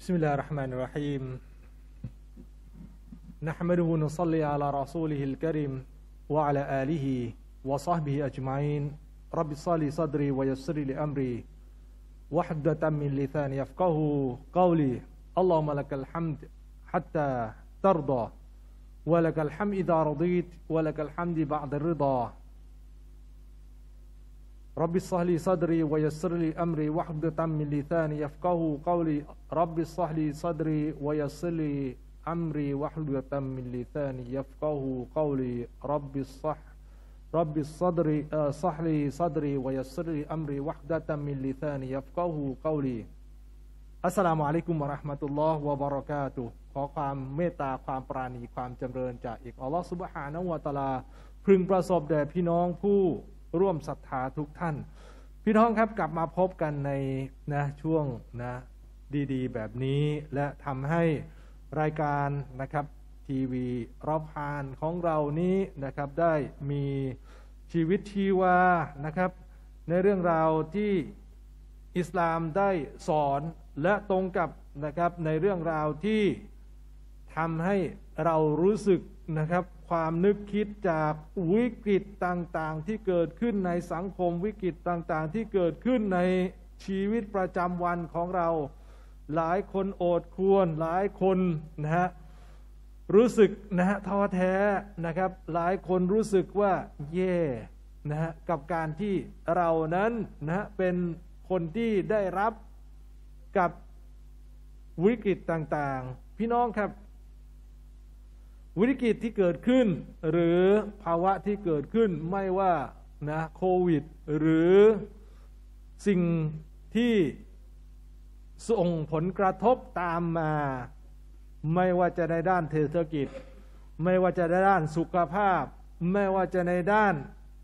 بسم الله الرحمن الرحيم نحمده ونصلي على رسوله الكريم وعلى آله وصحبه أجمعين رب اشرح لي صدري ويسر لي أمري واحلل من لساني يفقهوا قولي اللهم لك الحمد حتى ترضى ولك الحمد إذا رضيت ولك الحمد بعد الرضا رب اشرح لي صدري ويسر لي أمري واحلل من لساني يفقهوا قولي رب اشرح لي صدري ويسر لي أمري واحلل من لساني يفقهوا قولي رب الصدري اشرح لي صدري ويسر لي أمري واحلل من لساني يفقهوا قوليอัสสลามุอะลัยกุมวะเราะห์มะตุลลอฮ์วะบะเราะกาตุฮ์ขอความเมตตาความปราณีความจำเริญจากอัลลอฮ์ซุบฮานะฮูวะตะอาลาพึงประสบแด่พี่น้องผู้ร่วมศรัทธาทุกท่านพี่น้องครับกลับมาพบกันในช่วงดีๆแบบนี้และทำให้รายการนะครับทีวีรอบฮานของเรานี้นะครับได้มีชีวิตชีวานะครับในเรื่องราวที่อิสลามได้สอนและตรงกับนะครับในเรื่องราวที่ทำให้เรารู้สึกนะครับความนึกคิดจากวิกฤตต่างๆที่เกิดขึ้นในสังคมวิกฤตต่างๆที่เกิดขึ้นในชีวิตประจำวันของเราหลายคนโอดครวญหลายคนรู้สึกท้อแท้นะครับหลายคนรู้สึกว่าแย่กับการที่เรานั้นเป็นคนที่ได้รับกับวิกฤตต่างๆพี่น้องครับวิกฤตที่เกิดขึ้นหรือภาวะที่เกิดขึ้นไม่ว่าโควิดหรือสิ่งที่ส่งผลกระทบตามมาไม่ว่าจะในด้านเศรษฐกิจไม่ว่าจะในด้านสุขภาพไม่ว่าจะในด้าน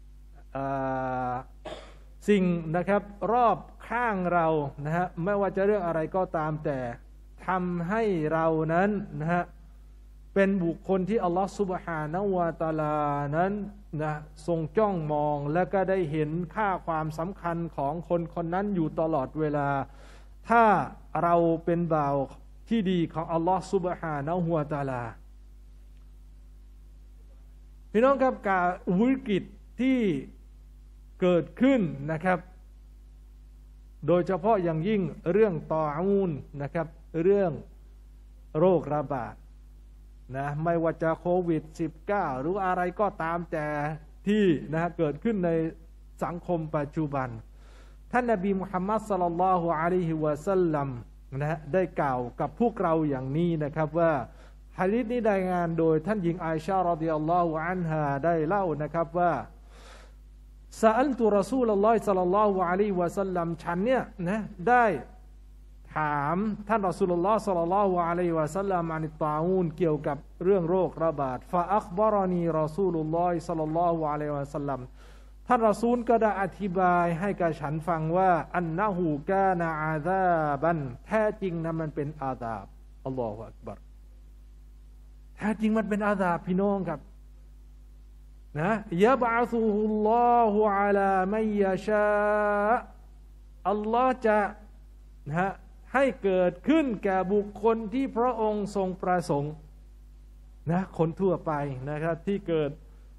สิ่งนะครับรอบข้างเราไม่ว่าจะเรื่องอะไรก็ตามแต่ทำให้เรานั้นเป็นบุคคลที่อัลลอฮฺซุบฮานะฮูวะตะอาลานั้นทรงจ้องมองและก็ได้เห็นค่าความสำคัญของคนคนนั้นอยู่ตลอดเวลาถ้าเราเป็นบ่าวที่ดีของอัลลอฮฺซุบฮานะฮูวะตะอาลาพี่น้องครับการวิกฤตที่เกิดขึ้นนะครับโดยเฉพาะอย่างยิ่งเรื่องตออูนนะครับเรื่องโรคระบาดไม่ว่าจะโควิด -19 หรืออะไรก็ตามแต่ที่เกิดขึ้นในสังคมปัจจุบันท่านนบีมุฮัมมัดศ็อลลัลลอฮุอะลัยฮิวะซัลลัมได้กล่าวกับพวกเราอย่างนี้นะครับว่าหะดีษนี้ได้งานโดยท่านหญิงอาอิชะห์รอฎิยัลลอฮุอันฮาได้เล่านะครับว่าซะอัลตุรอซูลุลลอฮิศ็อลลัลลอฮุอะลัยฮิวะซัลลัมฉันเนี่ยได้ถามท่านรอซูลุลลอฮ์ศ็อลลัลลอฮุอะลัยฮิวะซัลลัมอานิตตาอูนเกี่ยวกับเรื่องโรคระบาดฟะอัคบะรอนีรอซูลุลลอฮิศ็อลลัลลอฮุอะลัยฮิวะซัลลัมท่านรอซูลก็ได้อธิบายให้กับฉันฟังว่าอันนะฮูกานะอาซาบันแท้จริงมันเป็นอาซาบอัลลอฮุอักบัรแท้จริงมันเป็นอาซาบพี่น้องครับยะบะอซุฮุลลอฮุอะลามัยยะชาอัลลอฮ์จะให้เกิดขึ้นแก่บุคคลที่พระองค์ทรงประสงค์คนทั่วไปนะครับที่เกิด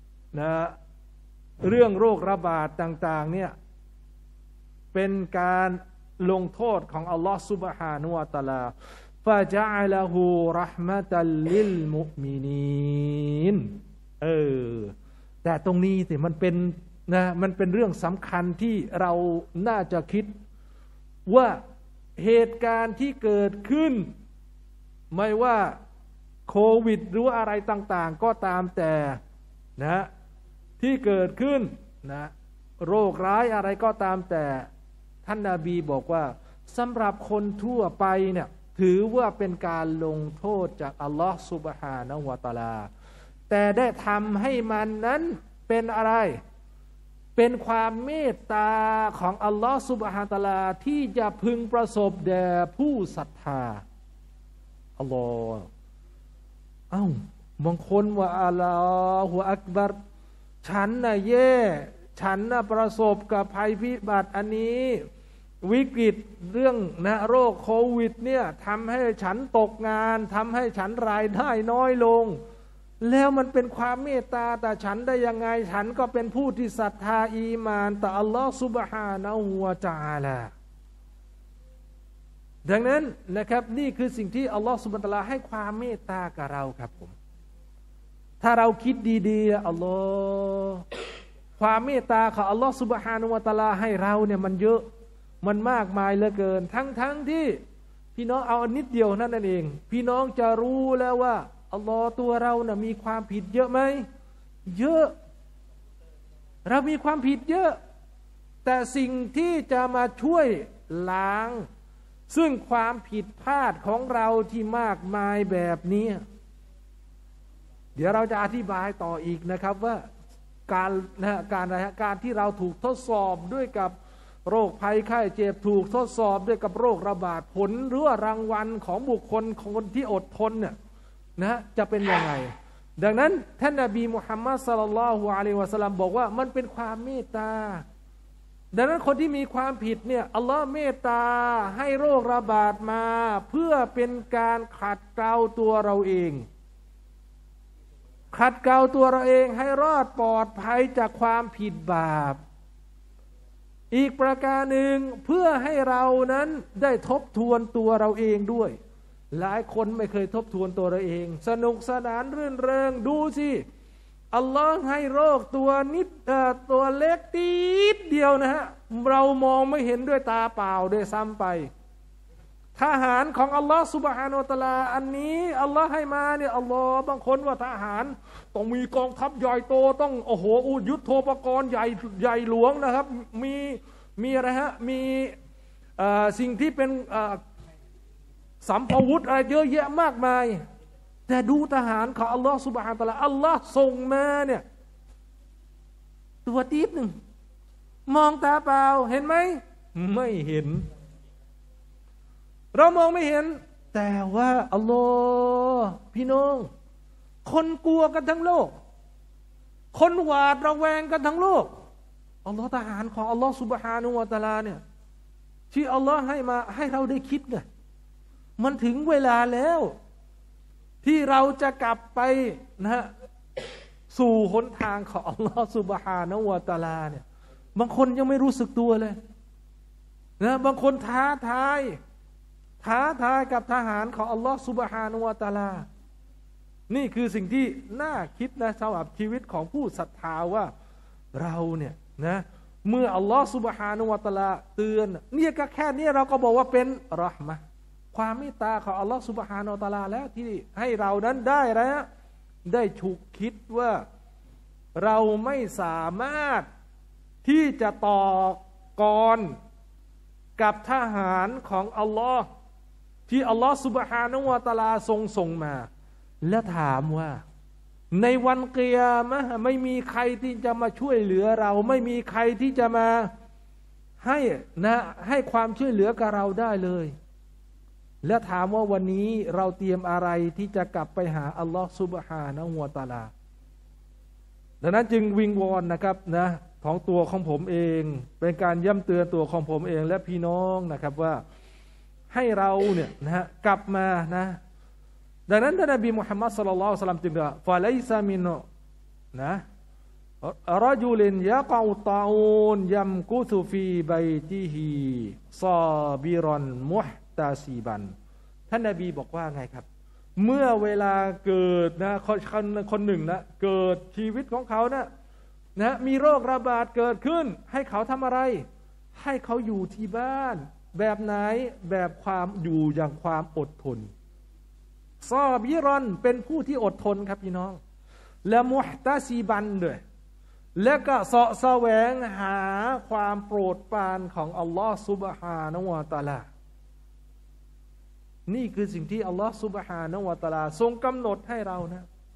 เรื่องโรคระบาดต่างๆเนี่ยเป็นการลงโทษของอัลลอฮฺซุบฮานะฮูวะตะอาลาฟะญะอะละฮูเราะห์มะตัลลิลมุมินีนแต่ตรงนี้สิมันเป็นเรื่องสำคัญที่เราน่าจะคิดว่าเหตุการณ์ที่เกิดขึ้นไม่ว่าโควิดหรืออะไรต่างๆก็ตามแต่ที่เกิดขึ้นโรคร้ายอะไรก็ตามแต่ท่านนบีบอกว่าสำหรับคนทั่วไปเนี่ยถือว่าเป็นการลงโทษจากอัลลอฮฺซุบฮานะฮูวะตะอาลาแต่ได้ทำให้มันนั้นเป็นอะไรเป็นความเมตตาของอัลลอฮฺซุบฮานะฮูวะตะอาลาที่จะพึงประสบแด่ผู้ศรัทธาอัลลอฮฺบางคนว่าอัลลอฮฺอักบัรฉันน่ะแย่ฉันน่ะประสบกับภัยพิบัติอันนี้วิกฤตเรื่องโรคโควิดเนี่ยทำให้ฉันตกงานทำให้ฉันรายได้น้อยลงแล้วมันเป็นความเมตตาแต่ฉันได้ยังไงฉันก็เป็นผู้ที่ศรัทธาอีมานต่ออัลลอฮฺซุบฮานะฮูวะตะอาลาดังนั้นนะครับนี่คือสิ่งที่อัลลอฮฺซุบฮานะฮูวะตะอาลาให้ความเมตตากับเราครับผมถ้าเราคิดดีๆอัลลอฮฺความเมตตาของอัลลอฮฺซุบฮานะฮูวะตะอาลาให้เราเนี่ยมันเยอะมันมากมายเหลือเกินทั้งที่พี่น้องเอานิดเดียวนั่นเองพี่น้องจะรู้แล้วว่าอัลลอฮ์ตัวเรานะมีความผิดเยอะไหมเยอะเรามีความผิดเยอะแต่สิ่งที่จะมาช่วยล้างซึ่งความผิดพลาดของเราที่มากมายแบบนี้เดี๋ยวเราจะอธิบายต่ออีกนะครับว่าการที่เราถูกทดสอบด้วยกับโรคภัยไข้เจ็บถูกทดสอบด้วยกับโรคระบาดผลหรือว่ารางวัลของบุคคลคนที่อดทนเนี่ยจะเป็นยังไงดังนั้นท่านนบีมุฮัมมัดศ็อลลัลลอฮุอะลัยฮิวะซัลลัมบอกว่ามันเป็นความเมตตาดังนั้นคนที่มีความผิดเนี่ยอัลลอฮ์เมตตาให้โรคระบาดมาเพื่อเป็นการขัดเกลาตัวเราเองขัดเกลาตัวเราเองให้รอดปลอดภัยจากความผิดบาปอีกประการหนึ่งเพื่อให้เรานั้นได้ทบทวนตัวเราเองด้วยหลายคนไม่เคยทบทวนตัวเราเองสนุกสนานรื่นเริงดูสิอัลลอฮ์ให้โรคตัวเล็กติดเดียวนะฮะเรามองไม่เห็นด้วยตาเปล่าด้วยซ้ำไปทหารของอัลลอฮ์ซุบฮานะฮูวะตะอาลาอันนี้อัลลอฮ์ให้มาเนี่ยอัลลอฮ์บางคนว่าทหารต้องมีกองทัพใหญ่โตต้องโอ้โหยุทโธปกรณ์ใหญ่หลวงนะครับมีอะไรฮะมีสิ่งที่เป็นสัมภาวุธอะไรเยอะแยะมากมายแต่ดูทหารของอัลลอฮ์ซุบฮานะฮูวะตะอาลาอัลลอฮ์ส่งมาเนี่ยตัวตีบหนึ่งมองตาเปล่าเห็นไหมไม่เห็นเรามองไม่เห็นแต่ว่าอัลลอฮ์พี่น้องคนกลัวกันทั้งโลกคนหวาดระแวงกันทั้งโลกอัลลอฮ์ทหารของอัลลอฮ์ซุบฮานะฮูวะตะอาลาเนี่ยที่อัลลอฮ์ให้มาให้เราได้คิดไงมันถึงเวลาแล้วที่เราจะกลับไปสู่หนทางของอัลลอฮ์ซุบฮานะฮูวะตะอาลาเนี่ยบางคนยังไม่รู้สึกตัวเลยบางคนท้าทายกับทหารของอัลลอฮ์ซุบฮานะฮูวะตะอาลานี่คือสิ่งที่น่าคิดนะสำหรับชีวิตของผู้ศรัทธาว่าเราเนี่ยเมื่ออัลลอฮ์ซุบฮานะฮูวะตะอาลาเตือนเนี่ยก็แค่นี้เราก็บอกว่าเป็นเราะห์มะห์ความเมตตาของอัลลอฮ์ซุบฮานะฮูวะตะอาลาแล้วที่ให้เรานั้นได้ฉุกคิดว่าเราไม่สามารถที่จะต่อกรกับทหารของอัลลอฮ์ที่อัลลอฮ์ซุบฮานะฮูวะตะอาลาส่งมาและถามว่าในวันกิยามะห์ไม่มีใครที่จะมาช่วยเหลือเราไม่มีใครที่จะมาให้ความช่วยเหลือกับเราได้เลยและถามว่าวันนี้เราเตรียมอะไรที่จะกลับไปหาอัลลอฮ์ซุบฮานะฮูวะตะอาลาดังนั้นจึงวิงวอนนะครับของตัวของผมเองเป็นการย้ำเตือนตัวของผมเองและพี่น้องนะครับว่าให้เราเนี่ยกลับมาดังนั้นท่านนบีมุฮัมมัดศ็อลลัลลอฮุอะลัยฮิวะซัลลัมจึงว่าฟะไลซะมินรอจุลินยะกอตาอูนยัมกุซุฟีบัยติฮิซอบิรอนมุฮตาซีบันท่านนบีบอกว่าไงครับเมื่อเวลาเกิดคนหนึ่งเกิดชีวิตของเขามีโรคระบาดเกิดขึ้นให้เขาทำอะไรให้เขาอยู่ที่บ้านแบบไหนแบบความอยู่อย่างความอดทนซอบิรอนเป็นผู้ที่อดทนครับพี่น้องและมุฮตาซีบันด้วยและก็เสาะแสวงหาความโปรดปรานของอัลลอฮ์ซุบฮานะฮูวะตะอาลานี่คือสิ่งที่อัลลอฮ์ซุบฮานะฮูวะตะอาลาทรงกำหนดให้เรา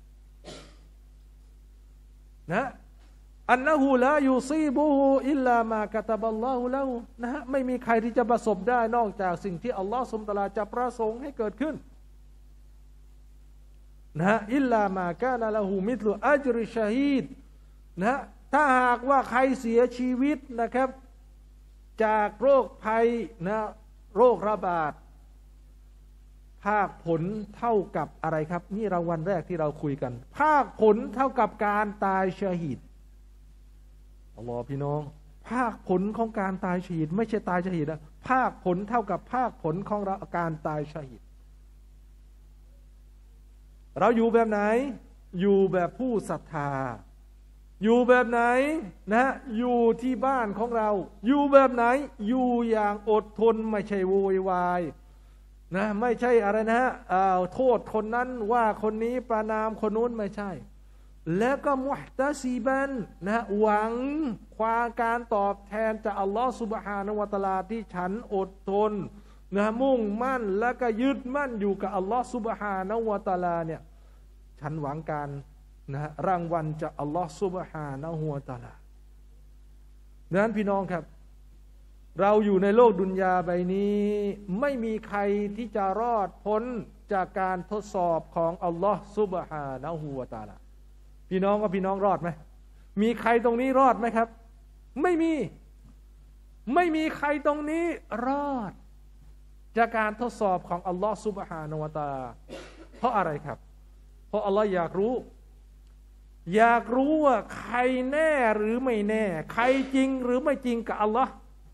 อันนะฮูลายูซีบูฮูอิลลามากะตะบัลลอฮุละฮูไม่มีใครที่จะประสบได้นอกจากสิ่งที่อัลลอฮ์ซุบฮานะฮูวะตะอาลาจะประสงค์ให้เกิดขึ้นอิลลามากานะละฮูมิธลุอัจริชะฮีดถ้าหากว่าใครเสียชีวิตนะครับจากโรคภัยนะโรคระบาดภาคผลเท่ากับอะไรครับนี่รางวัลแรกที่เราคุยกันภาคผลเท่ากับการตายชะฮีดอัลลอฮ์พี่น้องภาคผลของการตายชะฮีดไม่ใช่ตายชะฮีดนะภาคผลเท่ากับภาคผลของการตายชะฮีดเราอยู่แบบไหนอยู่แบบผู้ศรัทธาอยู่แบบไหนนะอยู่ที่บ้านของเราอยู่แบบไหนอยู่อย่างอดทนไม่ใช่โวยวายนะไม่ใช่อะไรนะโทษคนนั้นว่าคนนี้ประนามคนนู้นไม่ใช่แล้วก็มุฮตะซีบันนะหวังความการตอบแทนจากอัลลอฮฺซุบฮานะฮูวะตะอาลาที่ฉันอดทนนะมุ่งมั่นและก็ยึดมั่นอยู่กับอัลลอฮฺซุบฮานะฮูวะตะอาลาเนี่ยฉันหวังการนะรางวัลจากอัลลอฮฺซุบฮานะฮูวะตะอาลาดังนั้นพี่น้องครับเราอยู่ในโลกดุนยาใบนี้ไม่มีใครที่จะรอดพ้นจากการทดสอบของอัลลอฮฺซุบฮานะฮูวะตะอาลาพี่น้องว่าพี่น้องรอดไหมมีใครตรงนี้รอดไหมครับไม่มีใครตรงนี้รอดจากการทดสอบของอัลลอฮฺซุบฮานะฮูวะตะอาลาเพราะอะไรครับเพราะอัลลอฮฺอยากรู้ว่าใครแน่หรือไม่แน่ใครจริงหรือไม่จริงกับอัลลอฮ์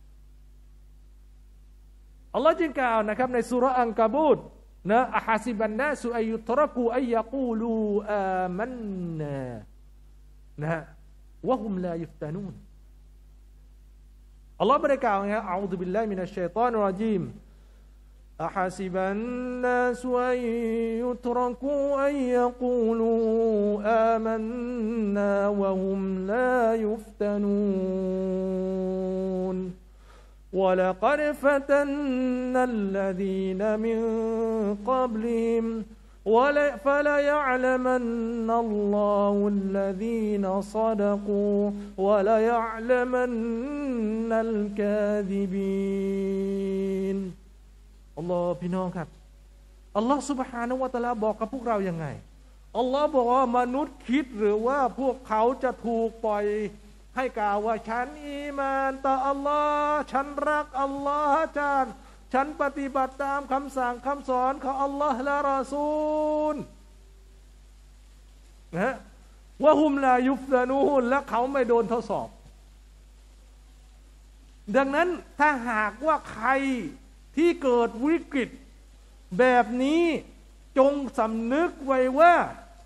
อัลลอฮ์จึงกล่าวนะครับในซูเราะห์อันกะบูตนะอะฮะซิบันนาสุอัยยุตรักูอัยยะกูลูอามันนานะวะฮุมลายุฟตานูนอัลลอฮ์ได้กล่าวไงอะอูซุบิลลาฮิมินัชชัยฏอนิรเราะญีมأحسب الناس أن يتركوا أن يقولوا آمنا وهم لا يفتنون ولقد فتنا الذين من قبلهم فليعلمن الله الذين صدقوا وليعلمن الكاذبينอัลลอฮ์พี่น้องครับอัลลอฮ์ซุบฮานะฮูวะตะอาลาบอกกับพวกเรายังไงอัลลอฮ์บอกว่ามนุษย์คิดหรือว่าพวกเขาจะถูกปล่อยให้กล่าวว่าฉันอีมานต่ออัลลอฮ์ฉันรักอัลลอฮ์ฉันปฏิบัติตามคำสั่งคำสอนของอัลลอฮ์และรอซูลนะวะฮุมลายุฟตานูนและเขาไม่โดนทดสอบดังนั้นถ้าหากว่าใครที่เกิดวิกฤตแบบนี้จงสำนึกไว้ว่า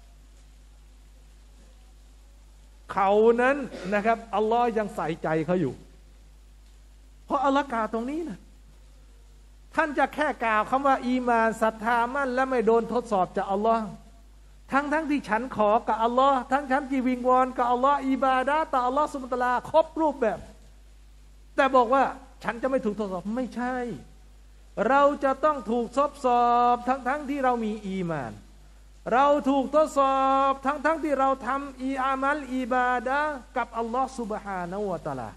เขานั้นนะครับอัลลอฮ์ยังใส่ใจเขาอยู่เพราะอัลลอฮ์กล่าวตรงนี้นะท่านจะแค่กล่าวคำว่าอีมานศรัทธามั่นและไม่โดนทดสอบจากอัลลอฮ์ทั้งที่ฉันขอกับอัลลอฮ์ฉันที่วิงวอนกับอัลลอฮ์อิบาดะห์ต่ออัลลอฮ์ซุบฮานะฮูวะตะอาลาครบรูปแบบแต่บอกว่าฉันจะไม่ถูกทดสอบไม่ใช่เราจะต้องถูกทดสอบทั้งที่เรามีอีมานเราถูกทดสอบทั้งที่เราทำอามัลอิบาดะห์กับอัลลอฮ์ซุบฮานะฮูวะตะอาลา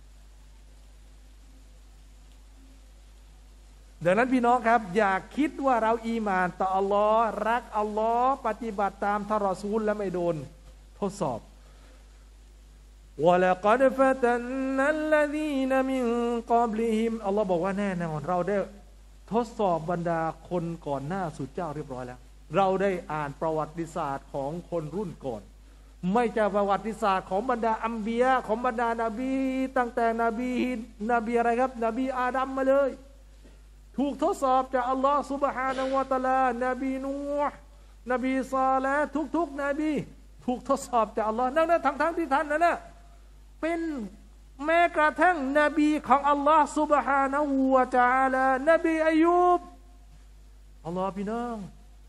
ดังนั้นพี่น้องครับอย่าคิดว่าเราอีมานต่ออัลลอฮ์รักอัลลอฮ์ปฏิบัติตามท่านรอซูลและไม่โดนทดสอบوَلَقَدْ فَتَنَّا الَّذِينَ مِنْ قَبْلِهِمْอัลลอฮ์บอกว่าแน่นอนเราได้ทดสอบบรรดาคนก่อนหน้าสุดเจ้าเรียบร้อยแล้วเราได้อ่านประวัติศาสตร์ของคนรุ่นก่อนไม่ใช่ประวัติศาสตร์ของบรรดาอัมบียะของบรรดานบีตั้งแต่นบีอะไรครับนบีอาดัมมาเลยถูกทดสอบจากอัลลอฮ์ซุบฮานะฮูวะตะอาลานบีนูห์นบีซอเลห์ทุกนบีถูกทดสอบจากอัลลอฮ์นั่นทั้งที่ท่านนั่นนะเป็นแม้กระทั่งนบีของอัลลอฮ์ซุบฮานะฮูวะตะอาลานบีอายูบอัลลอฮ์พี่น้อง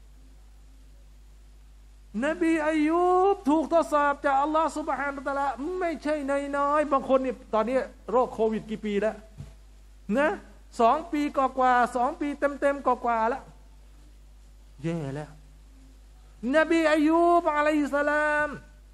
นบีอายูบถูกทดสอบจากอัลลอฮ์ซุบฮานะฮูวะตะอาลาไม่ใช่น้อยบางคนนี่ตอนนี้โรคโควิดกี่ปีแล้วนะ2 ปีกว่า2 ปีเต็มกว่าแล้วแย่แล้วนบีอายูบอะลัยฮิสสลาม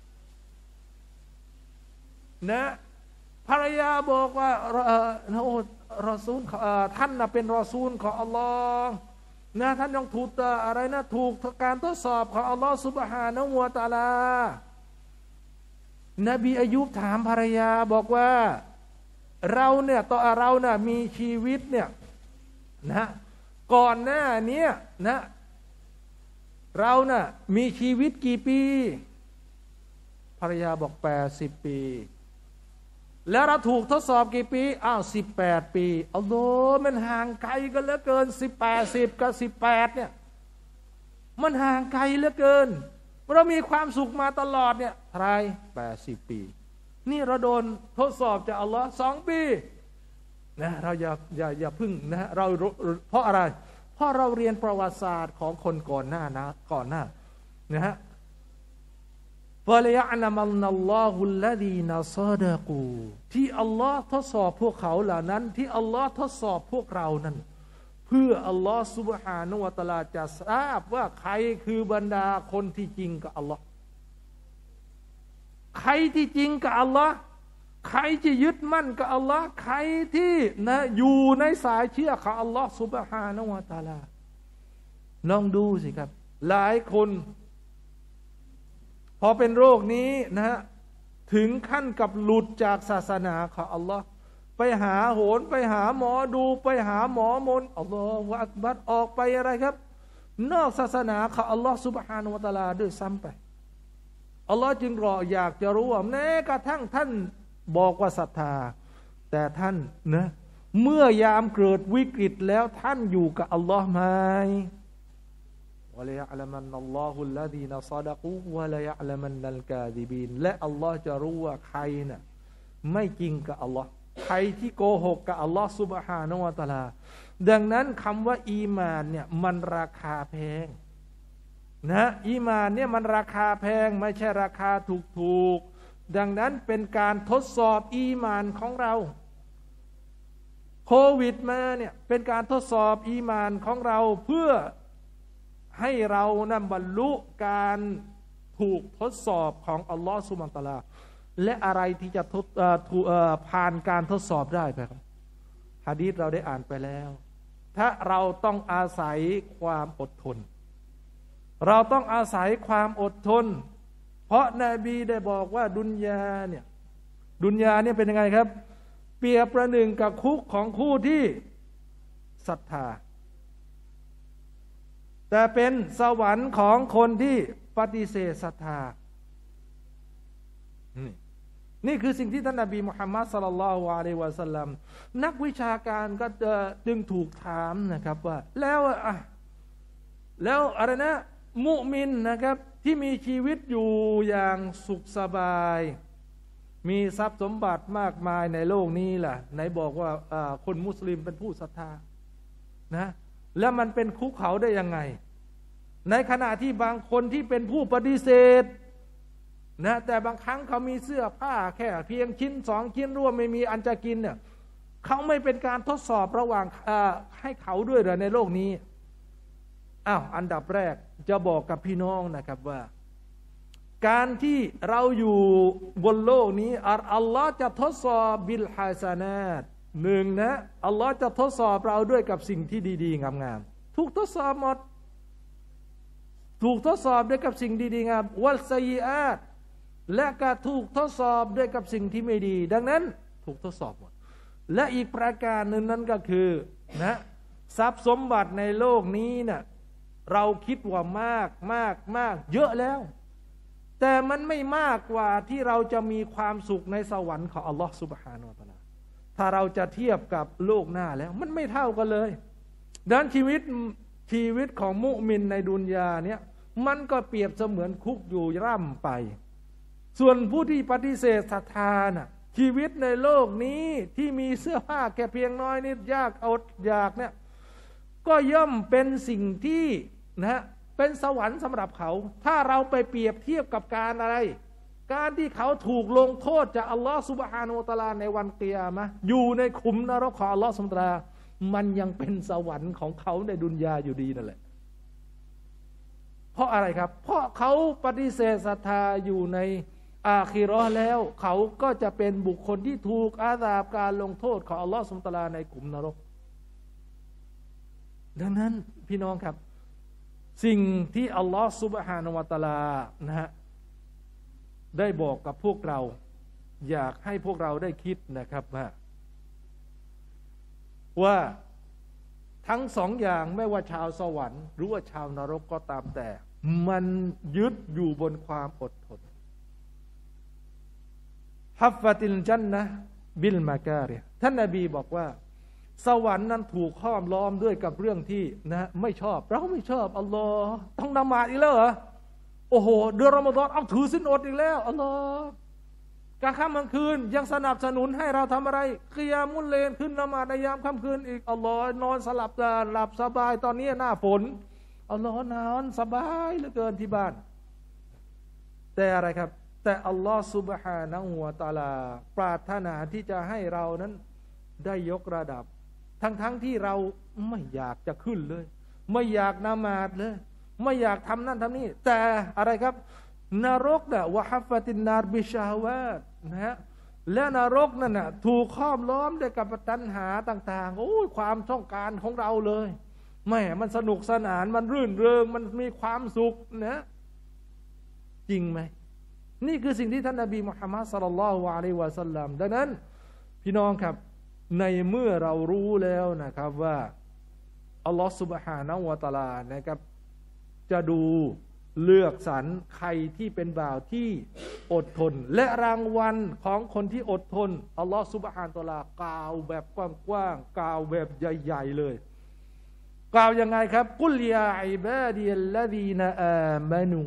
นะภรรยาบอกว่ารอซูลท่านเป็นรอซูลของอัลลอฮ์นะท่านยังถูกอะไรนะถูกการทดสอบของอัลลอฮ์ซุบฮานะฮูวะตะอาลานบีอายูบถามภรรยาบอกว่าเราเนี่ยต่อเราเนี่ยมีชีวิตเนี่ยนะก่อนหน้านี้นะเราน่ะมีชีวิตกี่ปีภรรยาบอก80 ปีแล้วเราถูกทดสอบกี่ปี18 ปีเอาโดมันห่างไกลกันเหลือเกิน10กับ18เนี่ยมันห่างไกลเหลือเกินเรามีความสุขมาตลอดเนี่ยทาย80 ปีนี่เราโดนทดสอบจากอัลลอฮ์2 ปีนะเราอย่าพึ่งนะเราเพราะอะไรเพราะเราเรียนประวัติศาสตร์ของคนก่อนหน้านะฮะฟะลิยะละมันนัลลอฮุลลซีนะซอดะกูที่อัลลอฮ์ทดสอบพวกเขาเหล่านั้นที่อัลลอฮ์ทดสอบพวกเรานั้นเพื่ออัลลอฮ์ซุบฮานะฮูวะตะอาลาจะทราบว่าใครคือบรรดาคนที่จริงกับอัลลอฮ์ใครที่จริงกับอัลลอฮ์ใครที่ยึดมั่นกับอัลลอฮ์ใครที่นะอยู่ในสายเชื่อของอัลลอฮ์ซุบฮานะฮูวะตะอาลาลองดูสิครับหลายคนพอเป็นโรคนี้นะฮะถึงขั้นกับหลุดจากศาสนาของอัลลอฮ์ไปหาโหนไปหาหมอดูไปหาหมอมนอัลลอฮฺอักบัรออกไปอะไรครับนอกศาสนาของอัลลอฮ์ซุบฮานะฮูวะตะอาลาด้วยซ้ำไปอัลลอฮ์จึงรออยากจะรู้ว่าแม้กระทั่งท่านบอกว่าศรัทธาแต่ท่านนะเมื่อยามเกิดวิกฤตแล้วท่านอยู่กับอัลลอฮ์ไหมวะลายะละมันนัลลอฮุลลซีนะซอดะกูวะลายะละมันนัลกาซิบีนและอัลลอฮ์จะรู้ว่าใครน่ะไม่จริงกับอัลลอฮ์ใครที่โกหกกับอัลลอฮ์ซุบฮานะฮูวะตะอาลาดังนั้นคำว่าอีมานเนี่ยมันราคาแพงนะอีมานเนี่ยมันราคาแพงไม่ใช่ราคาถูกดังนั้นเป็นการทดสอบอีมานของเราโควิดมาเนี่ยเป็นการทดสอบอีมานของเราเพื่อให้เรานั้นบรรลุการถูกทดสอบของอัลลอฮฺซุบฮานะฮูวะตะอาลาและอะไรที่จะผ่านการทดสอบได้ไหมครับหะดีษเราได้อ่านไปแล้วถ้าเราต้องอาศัยความอดทนเราต้องอาศัยความอดทนเพราะนบีได้บอกว่าดุนยาเนี่ยเป็นยังไงครับเปรียบประหนึ่งกับคุกของผู้ที่ศรัทธาแต่เป็นสวรรค์ของคนที่ปฏิเสธศรัทธานี่คือสิ่งที่ท่านนบีมุฮัมมัดศ็อลลัลลอฮุอะลัยฮิวะซัลลัมนักวิชาการก็จึงถูกถามนะครับว่าแล้วอะไรนะมุมินนะครับที่มีชีวิตอยู่อย่างสุขสบายมีทรัพย์สมบัติมากมายในโลกนี้ล่ะไหนบอกว่าคนมุสลิมเป็นผู้ศรัทธานะแล้วมันเป็นคุกเขาได้ยังไงในขณะที่บางคนที่เป็นผู้ปฏิเสธนะแต่บางครั้งเขามีเสื้อผ้าแค่เพียงชิ้น2 ชิ้นร่วมไม่มีอันจะกินเนี่ยเขาไม่เป็นการทดสอบระหว่างให้เขาด้วยเหรอในโลกนี้อันดับแรกจะบอกกับพี่น้องนะครับว่าการที่เราอยู่บนโลกนี้อัลลอฮ์จะทดสอบบิลฮาซานาต1นะอัลลอฮ์จะทดสอบเราด้วยกับสิ่งที่ดีๆงามๆถูกทดสอบหมดถูกทดสอบด้วยกับสิ่งดีๆงามวัลซัยอาตและก็ถูกทดสอบด้วยกับสิ่งที่ไม่ดีดังนั้นถูกทดสอบหมดและอีกประการหนึ่งนั้นก็คือนะทรัพย์สมบัติในโลกนี้น่ะเราคิดว่ามากเยอะแล้วแต่มันไม่มากกว่าที่เราจะมีความสุขในสวรรค์ของอัลลอฮฺซุบฮานะฮูวะตะอาลาถ้าเราจะเทียบกับโลกหน้าแล้วมันไม่เท่ากันเลยดังนั้นชีวิตของมุมินในดุนยาเนี่ยมันก็เปรียบเสมือนคุกอยู่ร่ำไปส่วนผู้ที่ปฏิเสธศรัทธาน่ะชีวิตในโลกนี้ที่มีเสื้อผ้าแค่เพียงน้อยนิดยากอดอยากเนี่ยก็ย่อมเป็นสิ่งที่นะเป็นสวรรค์สำหรับเขาถ้าเราไปเปรียบเทียบกับการอะไรการที่เขาถูกลงโทษจากอัลลอฮฺซุบฮานะฮูวะตะอาลาในวันกิยามะห์อยู่ในขุมนรกของอัลลอฮฺซุบฮานะฮูวะตะอาลามันยังเป็นสวรรค์ของเขาในดุนยาอยู่ดีนั่นแหละเพราะอะไรครับเพราะเขาปฏิเสธศรัทธาอยู่ในอาคิเราะห์แล้วเขาก็จะเป็นบุคคลที่ถูกอาซาบการลงโทษของอัลลอฮฺซุบฮานะฮูวะตะอาลาในขุมนรกดังนั้นพี่น้องครับสิ่งที่อัลลอฮฺซุบฮานะฮูวะตะอาลานะฮะได้บอกกับพวกเราอยากให้พวกเราได้คิดนะครับว่าว่าทั้งสองอย่างไม่ว่าชาวสวรรค์หรือว่าชาวนรกก็ตามแต่มันยึดอยู่บนความอดทนฮัฟฟะติลจันนะบิลมาการิท่านนบีบอกว่าสวรรค์นั้นถูกห้อมล้อมด้วยกับเรื่องที่นะไม่ชอบเราไม่ชอบอัลลอฮ์ต้องนมาดอีกแล้วเหรอโอ้โหเดือนรอมฎอนเอาถือศีลอดอีกแล้วอัลลอฮ์กลางค่ำกลางคืนยังสนับสนุนให้เราทำอะไรกิยามุลเลนขึ้นนมาดในยามค่ำคืนอีกอัลลอฮ์นอนสลับหลับสบายตอนนี้หน้าฝนอัลลอฮ์นอนสบายเหลือเกินที่บ้านแต่อะไรครับแต่อัลลอฮ์ซุบฮานะฮูวะตะอาลาปรารถนาที่จะให้เรานั้นได้ยกระดับทั้งที่เราไม่อยากจะขึ้นเลยไม่อยากนมาดเลยไม่อยากทำนั่นทำนี่แต่อะไรครับนรกน่ะวะฮัฟฟะตินนารบิชาวาตนะฮะและนรกนั่นน่ะถูกครอบล้อมด้วยกับตัณหาต่างๆโอ้ยความต้องการของเราเลยแม่มันสนุกสนานมันรื่นเริงมันมีความสุขนะจริงไหมนี่คือสิ่งที่ท่านนบีมุฮัมมัดศ็อลลัลลอฮุอะลัยฮิวะซัลลัมดังนั้นพี่น้องครับในเมื่อเรารู้แล้วนะครับว่าอัลลอฮฺซุบฮานะฮูวะตะอาลานะครับจะดูเลือกสรรใครที่เป็นบ่าวที่อดทนและรางวัลของคนที่อดทนอัลลอฮฺซุบฮานะฮูวะตะอาลากล่าวแบบกว้างๆกล่าวแบบใหญ่ๆเลยกล่าวยังไงครับกุลยาอิบาดียัลลซีนอามานู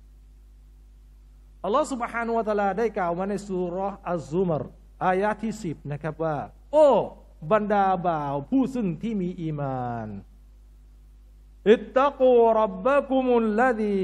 อัลลอฮฺ سبحانه และ تعالى ได้กล่าวมาในซูเราะห์อัซซุมรอายะที่10นะครับว่าโอ้บรรดาบ่าวผู้ซึ่งที่มีอีมานอิตตะกูร็อบบะกุมุลลซี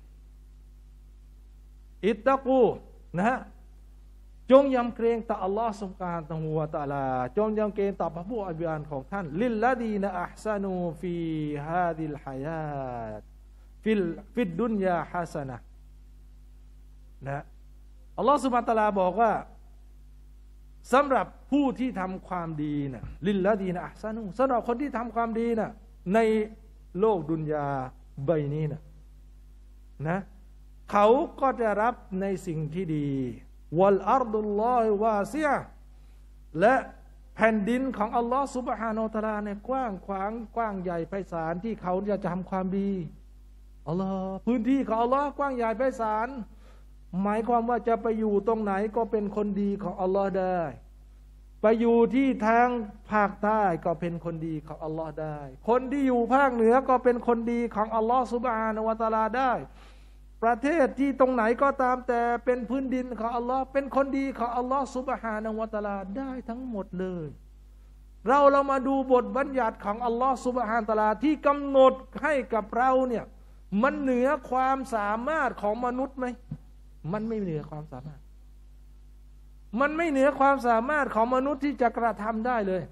อิตตะกูนะฮะจงยำเกรงต่ออัลลอฮฺ سبحانه และ تعالى จงยำเกรงต่อพระผู้อภิบาลของท่านลิลลซีนอัฮซานูฟีฮาซิลฮายาตฟิดดุนยาฮะซะนะนะอัลลอฮฺ ซุบฮานะฮูวะตะอาลาบอกว่าสำหรับผู้ที่ทำความดีนะลิลลาดีนะอัฮซานูสำหรับคนที่ทำความดีนะในโลกดุนยาใบนี้นะเขาก็จะรับในสิ่งที่ดีวัลอัรดุลลอฮิวาซิอะห์และแผ่นดินของอัลลอฮฺ ซุบฮานะฮูวะตะอาลาเนี่ยกว้างขวางกว้างใหญ่ไพศาลที่เขาจะทำความดีอัลลอฮ์พื้นที่ของอัลลอฮ์กว้างใหญ่ไพศาลหมายความว่าจะไปอยู่ตรงไหนก็เป็นคนดีของอัลลอฮ์ได้ไปอยู่ที่ทางภาคใต้ก็เป็นคนดีของอัลลอฮ์ได้คนที่อยู่ภาคเหนือก็เป็นคนดีของอัลลอฮ์ซุบฮานะฮูวะตะอาลาได้ประเทศที่ตรงไหนก็ตามแต่เป็นพื้นดินของอัลลอฮ์เป็นคนดีของอัลลอฮ์ซุบฮานะฮูวะตะอาลาได้ทั้งหมดเลยเรามาดูบทบัญญัติของอัลลอฮ์ซุบฮานะฮูวะตะอาลาที่กำหนดให้กับเราเนี่ยมันเหนือความสามารถของมนุษย์ไหมมันไม่เหนือความสามารถมันไม่เหนือความสามารถของมนุษย์ที่จะกระทำได้เลย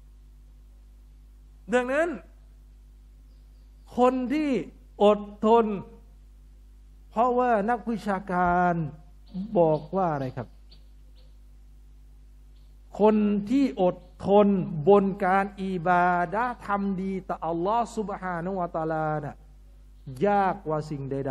ดังนั้นคนที่อดทนเพราะว่านักวิชาการบอกว่าอะไรครับคนที่อดทนบนการอิบาดะห์ทำดีต่ออัลลอฮฺซุบฮานะฮูวะตะอาลาน่ะยากกว่าสิ่งใด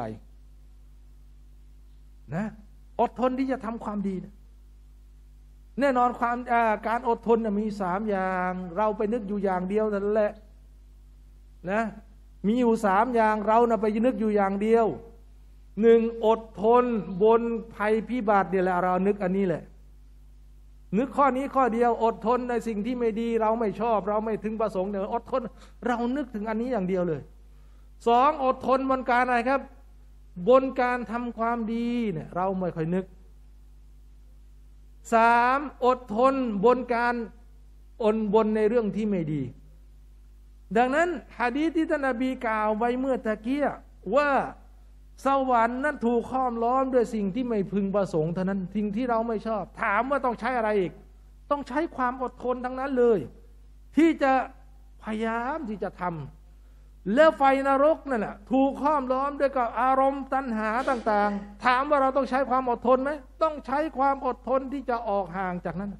ๆนะอดทนที่จะทำความดีนะแน่นอนการอดทนมี3อย่างเราไปนึกอยู่อย่างเดียวนั่นแหละนะมีอยู่3อย่างเราไปนึกอยู่อย่างเดียว1อดทนบนภัยพิบัติเนี่ยแหละเรานึกอันนี้แหละนึกข้อนี้ข้อเดียวอดทนในสิ่งที่ไม่ดีเราไม่ชอบเราไม่ถึงประสงค์เนี่ยอดทนเรานึกถึงอันนี้อย่างเดียวเลย2อดทนบนการอะไรครับบนการทำความดีเนี่ยเราไม่ค่อยนึก3อดทนบนการบนในเรื่องที่ไม่ดีดังนั้นหะดีษที่ท่านนบีกล่าวไว้เมื่อตะกี้ว่าสวรรค์นั้นถูกห้อมล้อมด้วยสิ่งที่ไม่พึงประสงค์เท่านั้นสิ่งที่เราไม่ชอบถามว่าต้องใช้อะไรอีกต้องใช้ความอดทนทั้งนั้นเลยที่จะพยายามที่จะทำแล้วไฟนรกนั่นแหละถูกห้อมล้อมด้วยกับอารมณ์ตัณหาต่างๆถามว่าเราต้องใช้ความอดทนไหมต้องใช้ความอดทนที่จะออกห่างจากนั้น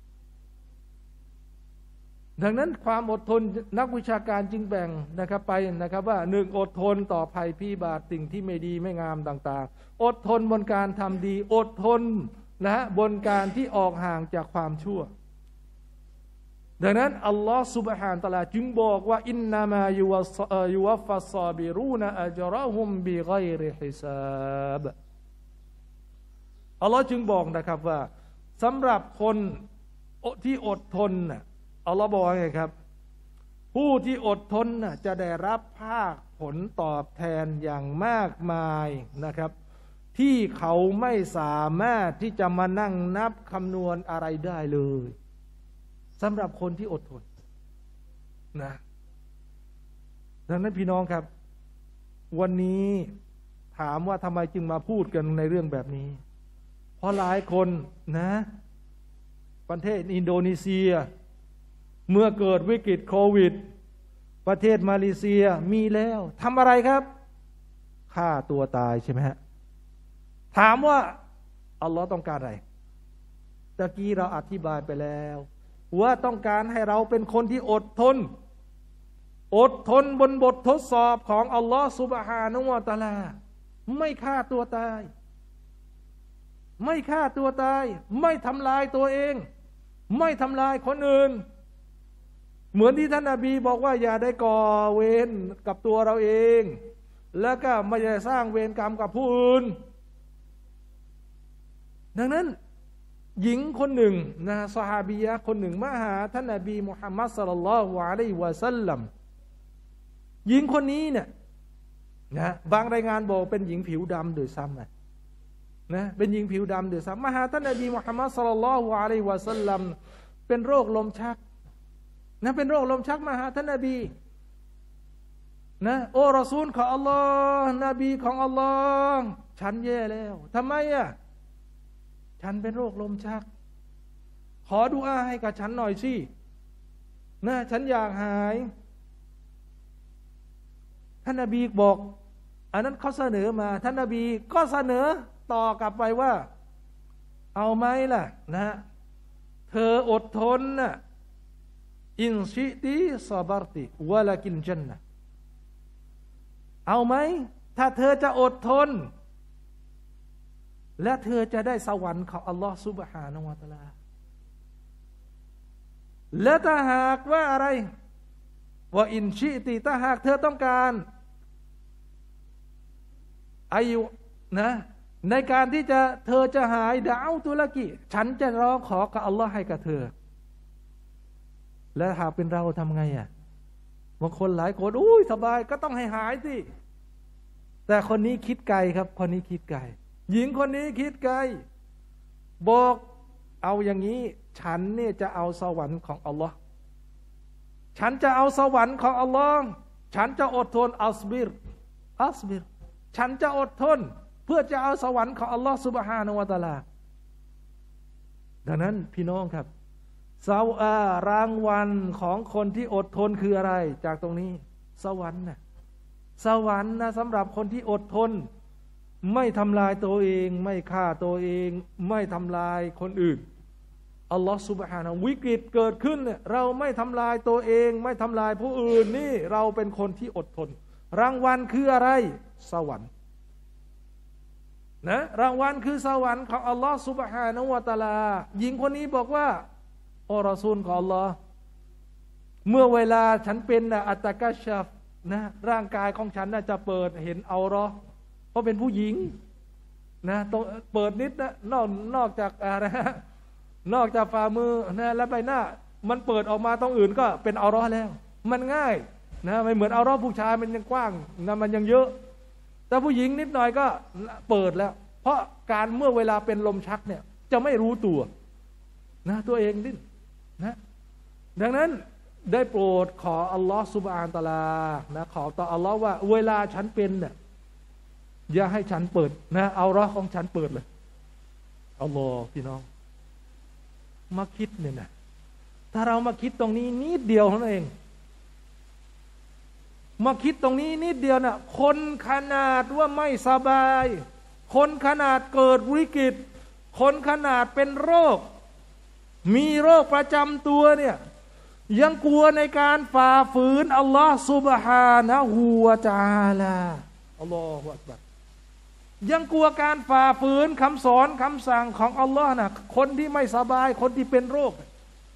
ดังนั้นความอดทนนักวิชาการจึงแบ่งนะครับไปนะครับว่า1อดทนต่อภัยพิบัติสิ่งที่ไม่ดีไม่งามต่างๆอดทนบนการทำดีอดทนบนการที่ออกห่างจากความชั่วดังนั้นอัลลอฮฺซุบฮานะฮูวะตะอาลาจึงบอกว่าอินนามายุวัฟฟัสซาบิรูนอัจเราะฮุมบิฆอยริฮิซาบอัลลอฮ์จึงบอกนะครับว่าสำหรับคนที่อดทนน่ะอัลลอฮ์บอกไงครับผู้ที่อดทนน่ะจะได้รับภาคผลตอบแทนอย่างมากมายนะครับที่เขาไม่สามารถที่จะมานั่งนับคำนวณอะไรได้เลยสำหรับคนที่อดทนนะดังนั้นพี่น้องครับวันนี้ถามว่าทำไมจึงมาพูดกันในเรื่องแบบนี้เพราะหลายคนนะประเทศอินโดนีเซียเมื่อเกิดวิกฤตโควิดประเทศมาเลเซียมีแล้วทำอะไรครับฆ่าตัวตายใช่ไหมฮะถามว่าอัลลอฮ์ต้องการอะไรตะกี้เราอธิบายไปแล้วว่าต้องการให้เราเป็นคนที่อดทนบนบททดสอบของอัลลอฮ์ซุบฮานะฮูวะตะอาลาไม่ฆ่าตัวตายไม่ฆ่าตัวตายไม่ทำลายตัวเองไม่ทำลายคนอื่นเหมือนที่ท่านนบีบอกว่าอย่าได้ก่อเวรกับตัวเราเองแล้วก็ไม่ได้สร้างเวรกรรมกับผู้อื่นดังนั้นหญิงคนหนึ่งนะซอฮาบียะคนหนึ่งมาหาท่านนบีมุฮัมมัดศ็อลลัลลอฮุอะลัยฮิวะซัลลัมหญิงคนนี้เนี่ยนะบางรายงานบอกเป็นหญิงผิวดำโดยซ้ำนะเป็นหญิงผิวดำโดยซ้ำมาหาท่านนบีมุฮัมมัดศ็อลลัลลอฮุอะลัยฮิวะซัลลัมเป็นโรคลมชักนะเป็นโรคลมชักมาหาท่านนบีนะโอ้รอซูลของอัลลอฮ์นบีของอัลลอฮ์ฉันแย่แล้วทำไมฉันเป็นโรคลมชักขอดุอาให้กับฉันหน่อยสินะฉันอยากหายท่านนบีบอกอันนั้นเขาเสนอมาท่านนบีก็เสนอต่อกลับไปว่าเอาไหมล่ะนะเธออดทนนะอินชิติซาบารติวะลากินจันนะเอาไหมถ้าเธอจะอดทนและเธอจะได้สวรรค์ของอัลลอฮฺซุบฮานะฮูวะตะอาลาและถ้าหากว่าอะไรว่าอินชิติถ้าหากเธอต้องการอายุนะในการที่เธอจะหายดาวตุลกิฉันจะร้องขอกับอัลลอฮ์ให้กับเธอและหากเป็นเราทำไงบางคนหลายคนอุ้ยสบายก็ต้องให้หายสิแต่คนนี้คิดไกลครับคนนี้คิดไกลหญิงคนนี้คิดไกลบอกเอาอย่างนี้ฉันเนี่ยจะเอาสวรรค์ของอัลลอฮ์ฉันจะเอาสวรรค์ของอัลลอฮ์ฉันจะอดทนอัสบิรฉันจะอดทนเพื่อจะเอาสวรรค์ของอัลลอฮ์ซุบฮานะฮูวะตะอาลาดังนั้นพี่น้องครับรางวัลของคนที่อดทนคืออะไรจากตรงนี้สวรรค์นะสำหรับคนที่อดทนไม่ทำลายตัวเองไม่ฆ่าตัวเองไม่ทำลายคนอื่นอัลลอฮฺซุบฮานะฮูวิกฤตเกิดขึ้นเนี่ยเราไม่ทำลายตัวเองไม่ทำลายผู้อื่นนี่เราเป็นคนที่อดทนรางวัลคืออะไรสวรรค์นะรางวัลคือสวรรค์ของอัลลอฮฺซุบฮานะฮูวะตะอาลาหญิงคนนี้บอกว่าโอ้รอซูลของอัลลอฮ์เมื่อเวลาฉันเป็นอัตตะกัชชัฟนะร่างกายของฉันจะเปิดเห็นเอาเราะห์เพราะเป็นผู้หญิงนะต้องเปิดนิดนะนอกจากอะไรนอกจากฝ่ามือนะและใบหน้ามันเปิดออกมาตรงอื่นก็เป็นเอาเราะห์แล้วมันง่ายนะไม่เหมือนเอาเราะห์ผู้ชายมันยังกว้างนะมันยังเยอะแต่ผู้หญิงนิดหน่อยก็เปิดแล้วเพราะการเมื่อเวลาเป็นลมชักเนี่ยจะไม่รู้ตัวนะตัวเองดิ้นนะดังนั้นได้โปรดขออัลลอฮฺซุบฮานะฮูวะตะอาลานะขอต่ออัลลอฮฺว่าเวลาฉันเป็นเนี่ยอย่าให้ฉันเปิดนะเอาเราะห์ของฉันเปิดเลยอัลลอฮฺพี่น้องมาคิดเนี่ยนะถ้าเรามาคิดตรงนี้นิดเดียวเท่านั้นเองมาคิดตรงนี้นิดเดียวน่ะคนขนาดว่าไม่สบายคนขนาดเกิดวิกฤตคนขนาดเป็นโรคมีโรคประจำตัวเนี่ยยังกลัวในการฝ่าฝืนอัลลอฮฺซุบฮานะฮูวะตะอาลาอัลลอฮฺอักบัรยังกลัวการฝ่าฝืนคำสอนคำสั่งของอัลลอฮ์นะคนที่ไม่สบายคนที่เป็นโรค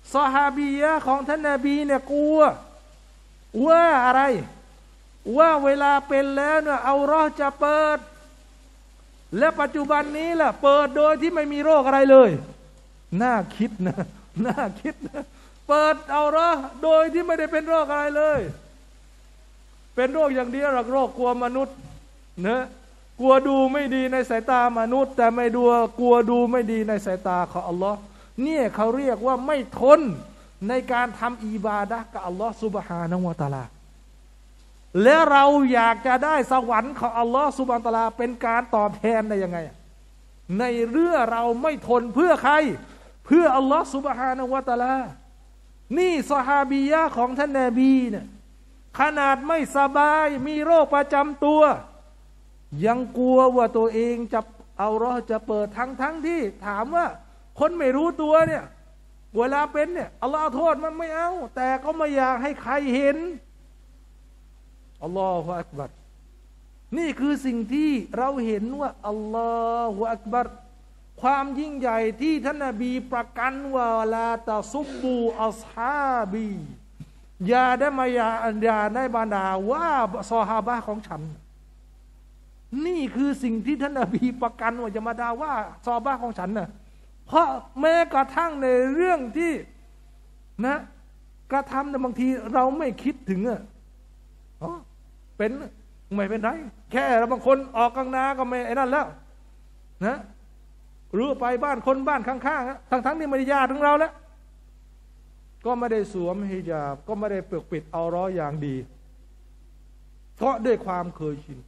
ซอฮาบียะของท่านนบีเนี่ยกลัวว่าอะไรว่าเวลาเป็นแล้วเนี่ยเอาเราะห์จะเปิดและปัจจุบันนี้ล่ะเปิดโดยที่ไม่มีโรคอะไรเลยน่าคิดนะน่าคิดนะเปิดเอาเราะห์โดยที่ไม่ได้เป็นโรคอะไรเลยเป็นโรคอย่างเดียวหรอกโรคกลัวมนุษย์นะกลัวดูไม่ดีในสายตามนุษย์แต่ไม่ดูกลัวดูไม่ดีในสายตาของอัลลอฮ์เนี่ยเขาเรียกว่าไม่ทนในการทำอิบาดะห์กับอัลลอฮ์ซุบฮานะฮูวะตะอาลาและเราอยากจะได้สวรรค์ของอัลลอฮ์ซุบฮานะฮูวะตะอาลาเป็นการตอบแทนได้ยังไงในเรื่องเราไม่ทนเพื่อใครเพื่ออัลลอฮ์ซุบฮานะฮูวะตะอาลานี่ซอฮาบียะของท่านนบีเนี่ยขนาดไม่สบายมีโรคประจำตัวยังกลัวว่าตัวเองจะเอาเราะห์จะเปิดทั้งที่ถามว่าคนไม่รู้ตัวเนี่ยเวลาเป็นเนี่ยอัลลอฮ์โทษมันไม่เอาแต่ก็ไม่อยากให้ใครเห็นอัลลอฮฺอักบัรนี่คือสิ่งที่เราเห็นว่าอัลลอฮฺอักบัรความยิ่งใหญ่ที่ท่านนบีประกันว่าลาตะซุบบูอัศฮาบีอย่าได้มาอย่าได้บรรดาว่าซอฮาบะห์ของฉันนี่คือสิ่งที่ท่านนบีประกันว่าจะมาด่าว่าซอฮาบะห์ของฉันน่ะเพราะแม้กระทั่งในเรื่องที่นะกระทำแต่บางทีเราไม่คิดถึงอ่ะเป็นไม่เป็นไรแค่เราบางคนออกกลางนาก็ไม่ไอ้นั่นแล้วนะหรือไปบ้านคนบ้านข้างๆทั้งที่ไม่ได้ญาติของเราแล้วก็ไม่ได้สวมฮิญาบก็ไม่ได้ปิดเอาเราะห์อย่างดีเพราะด้วยความเคยชิน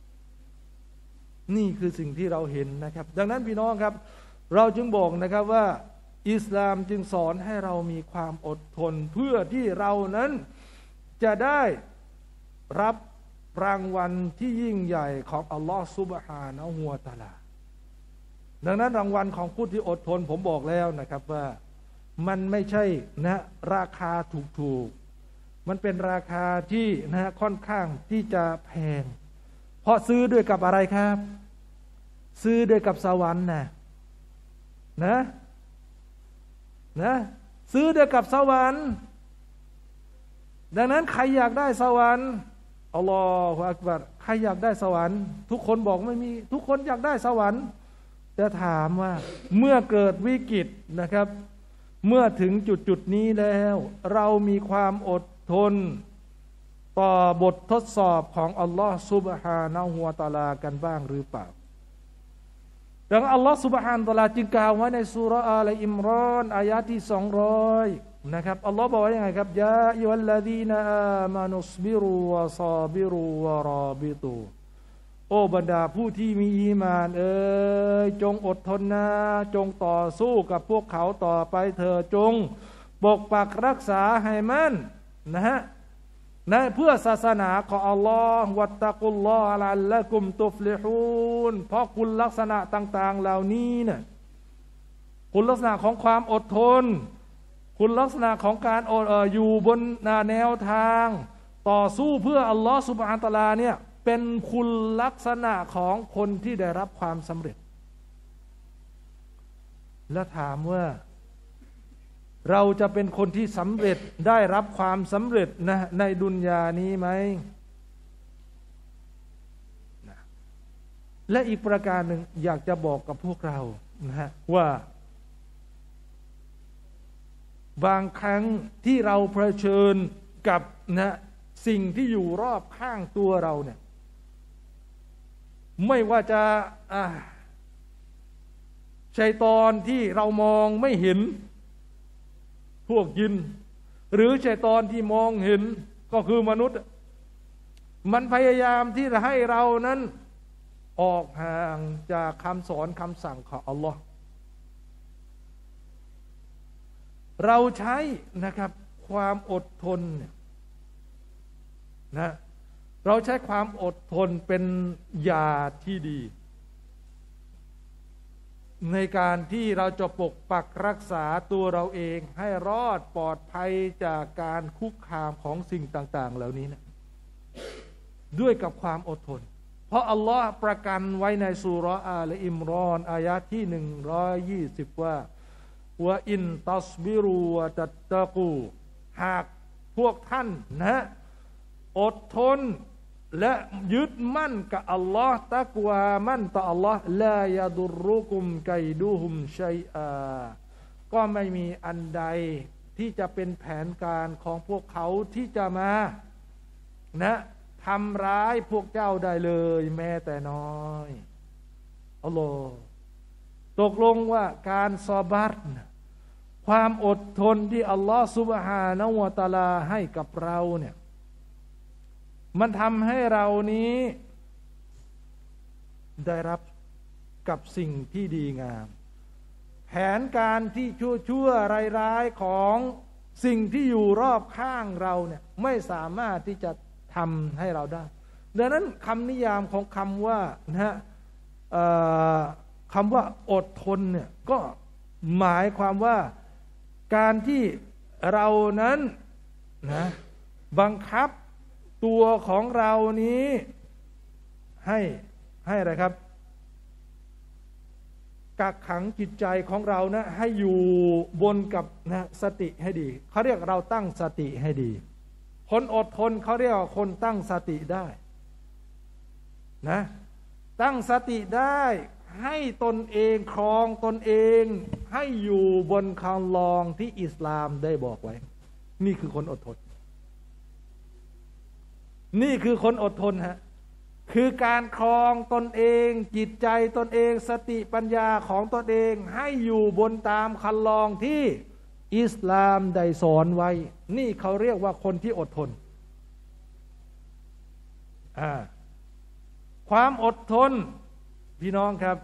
นี่คือสิ่งที่เราเห็นนะครับดังนั้นพี่น้องครับเราจึงบอกนะครับว่าอิสลามจึงสอนให้เรามีความอดทนเพื่อที่เรานั้นจะได้รับรางวัลที่ยิ่งใหญ่ของอัลลอฮฺซุบฮานะฮูวะตะอาลาดังนั้นรางวัลของผู้ที่อดทนผมบอกแล้วนะครับว่ามันไม่ใช่นะราคาถูกมันเป็นราคาที่นะค่อนข้างที่จะแพงเพราะซื้อด้วยกับอะไรครับซื้อด้วยกับสวรรค์นะซื้อด้วยกับสวรรค์ดังนั้นใครอยากได้สวรรค์อัลลอฮฺอักบัรใครอยากได้สวรรค์ทุกคนบอกไม่มีทุกคนอยากได้สวรรค์แต่ถามว่าเมื่อเกิดวิกฤตนะครับเมื่อถึงจุดนี้แล้วเรามีความอดทนต่อบททดสอบของอัลลอฮฺซุบฮานะฮูวะตะอาลากันบ้างหรือเปล่าดังนั้นอัลลอฮฺซุบฮานะฮูวะตะอาลาจึงกล่าวไว้ในซูเราะห์อาลอิมรอนอายะที่200นะครับอัลลอฮ์บอกว่ายังไงครับยาอัยยุฮัลลซีนาอามานุศบิรุวะศอบิรุวะรอบิตุโอ้บรรดาผู้ที่มีอีหม่านจงอดทนนะจงต่อสู้กับพวกเขาต่อไปเถิดจงปกปักรักษาให้มั่นนะฮะเพื่อศาสนาของอัลลอฮ์วัตตะกุลลอฮ์ละอัลละกุมตุฟลิฮูนเพราะคุณลักษณะต่างๆเหล่านี้เนี่ยคุณลักษณะของความอดทนคุณลักษณะของการอยู่บนแนวทางต่อสู้เพื่ออัลลอฮ์ซุบฮานะฮูวะตะอาลาเนี่ยเป็นคุณลักษณะของคนที่ได้รับความสำเร็จและถามว่าเราจะเป็นคนที่สำเร็จได้รับความสำเร็จนะในดุนยานี้ไหมนะและอีกประการหนึ่งอยากจะบอกกับพวกเรานะฮะว่าบางครั้งที่เราเผชิญกับนะสิ่งที่อยู่รอบข้างตัวเราเนี่ยไม่ว่าจะชัยฏอนที่เรามองไม่เห็นพวกยินหรือชัยฏอนที่มองเห็นก็คือมนุษย์มันพยายามที่จะให้เรานั้นออกห่างจากคำสอนคำสั่งของอัลลอฮ์เราใช้นะครับความอดทนนะเราใช้ความอดทนเป็นยาที่ดีในการที่เราจะปกปักรักษาตัวเราเองให้รอดปลอดภัยจากการคุกคามของสิ่งต่างๆเหล่านี้นะด้วยกับความอดทนเพราะอัลลอฮ์ประกันไว้ในซูเราะห์อาลอิมรอนอายะที่120ว่าวะอินตัสบิรูวะตัตตะกูหากพวกท่านนะอดทนและยึดมั่นกับอัลลอฮ์ตักวามั่นต่ออัลลอฮ์ลายาดุรุกุมไกดูฮุมชัยอาก็ไม่มีอันใดที่จะเป็นแผนการของพวกเขาที่จะมานะทำร้ายพวกเจ้าได้เลยแม้แต่น้อยอัลลอฮ์ตกลงว่าการซอบัรความอดทนที่อัลลอฮ์ซุบฮานะฮูวะตะอาลาให้กับเราเนี่ยมันทำให้เรานี้ได้รับกับสิ่งที่ดีงามแผนการที่ชั่วๆร้ายๆของสิ่งที่อยู่รอบข้างเราเนี่ยไม่สามารถที่จะทำให้เราได้ดังนั้นคำนิยามของคำว่านะฮะคำว่าอดทนเนี่ยก็หมายความว่าการที่เรานั้นนะบังคับตัวของเรานี้ให้อะไรครับกักขังจิตใจของเรานะให้อยู่บนกับนะสติให้ดีเขาเรียกเราตั้งสติให้ดีคนอดทนเขาเรียกว่าคนตั้งสติได้นะตั้งสติได้ให้ตนเองครองตนเองให้อยู่บนคัมลองที่อิสลามได้บอกไว้นี่คือคนอดทนนี่คือคนอดทนฮะคือการครองตนเองจิตใจตนเองสติปัญญาของตนเองให้อยู่บนตามคัมลองที่อิสลามได้สอนไว้นี่เขาเรียกว่าคนที่อดทนความอดทนพี่น้องครับ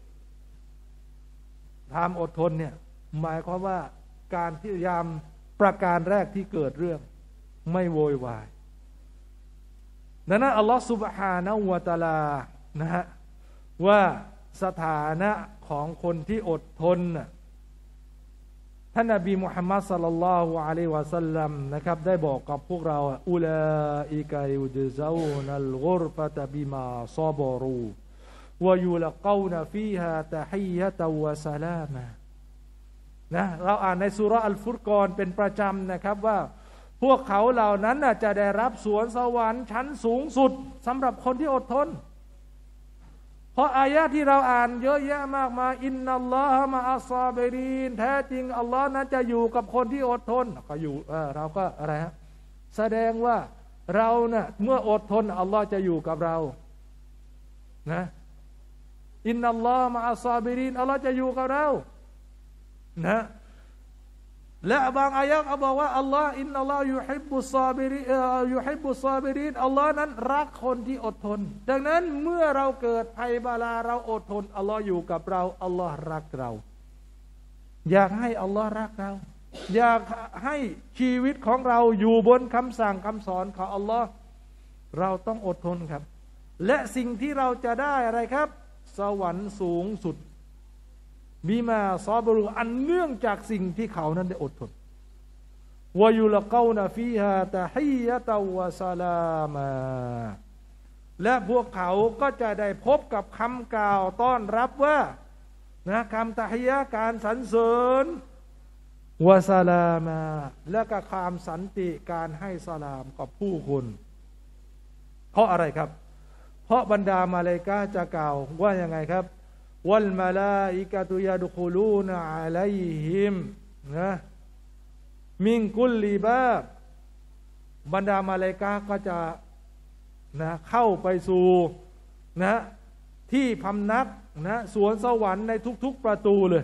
ความอดทนเนี่ยหมายความว่าการพยายามประการแรกที่เกิดเรื่องไม่โวยวายดังนั้นอัลลอฮฺซุบฮานะฮูวะตะอาลานะฮะว่าสถานะของคนที่อดทนท่านนบีมุฮัมมัดศ็อลลัลลอฮุอะลัยฮิวะซัลลัมนะครับได้บอกกับพวกเราอุลาอิกะยุจซาอูนัลกุรฟะตะบิมาซอบรูวะยุลกาวนะฟีฮาตะฮียะตะวะสลามะนะเราอ่านในซูเราะห์อัลฟุรกอนเป็นประจำนะครับว่าพวกเขาเหล่านั้นจะได้รับสวนสวรรค์ชั้นสูงสุดสำหรับคนที่อดทนเพราะอายะที่เราอ่านเยอะแยะมากมายอินนัลลอฮะมะอัสซอบิรีนแท้จริงอัลลอฮ์นั้นจะอยู่กับคนที่อดทนก็อยู่เราก็อะไรฮะแสดงว่าเราเนี่ยเมื่ออดทนอัลลอฮ์จะอยู่กับเรานะอินนัลลอฮะมะอัสซอบิรีนอัลลอฮ์จะอยู่กับเรานะและบางอายะห์บอกว่าอัลลอฮ์อินนัลลอฮ์ยุฮิบบุศซอบิรียุฮิบบุศซอบิรีนอัลลอฮ์นั้นรักคนที่อดทนดังนั้นเมื่อเราเกิดภัยบาลาเราอดทนอัลลอฮ์อยู่กับเราอัลลอฮ์รักเราอยากให้อัลลอฮ์รักเราอยากให้ชีวิตของเราอยู่บนคำสั่งคำสอนของอัลลอฮ์เราต้องอดทนครับและสิ่งที่เราจะได้อะไรครับสวรรค์สูงสุดบิมาซอบรูอันเนื่องจากสิ่งที่เขานั้นได้อดทนวะยุลกาวนะฟีฮาตะฮียะตะวะสลามะและพวกเขาก็จะได้พบกับคำกล่าวต้อนรับว่านะคำตะฮียะการสรรเสริญวะสลามะและก็ความสันติการให้สลามกับผู้คนเพราะอะไรครับเพราะบรรดามาลาอิกะฮ์จะกล่าวว่ายังไงครับวัลมาลาอิกะตุยัดคุลูนอะลัยฮิมนะมินกุลลิบาบบรรดามาลาอิกะฮ์ก็จะนะเข้าไปสู่นะที่พำนักนะสวนสวรรค์ในทุกๆประตูเลย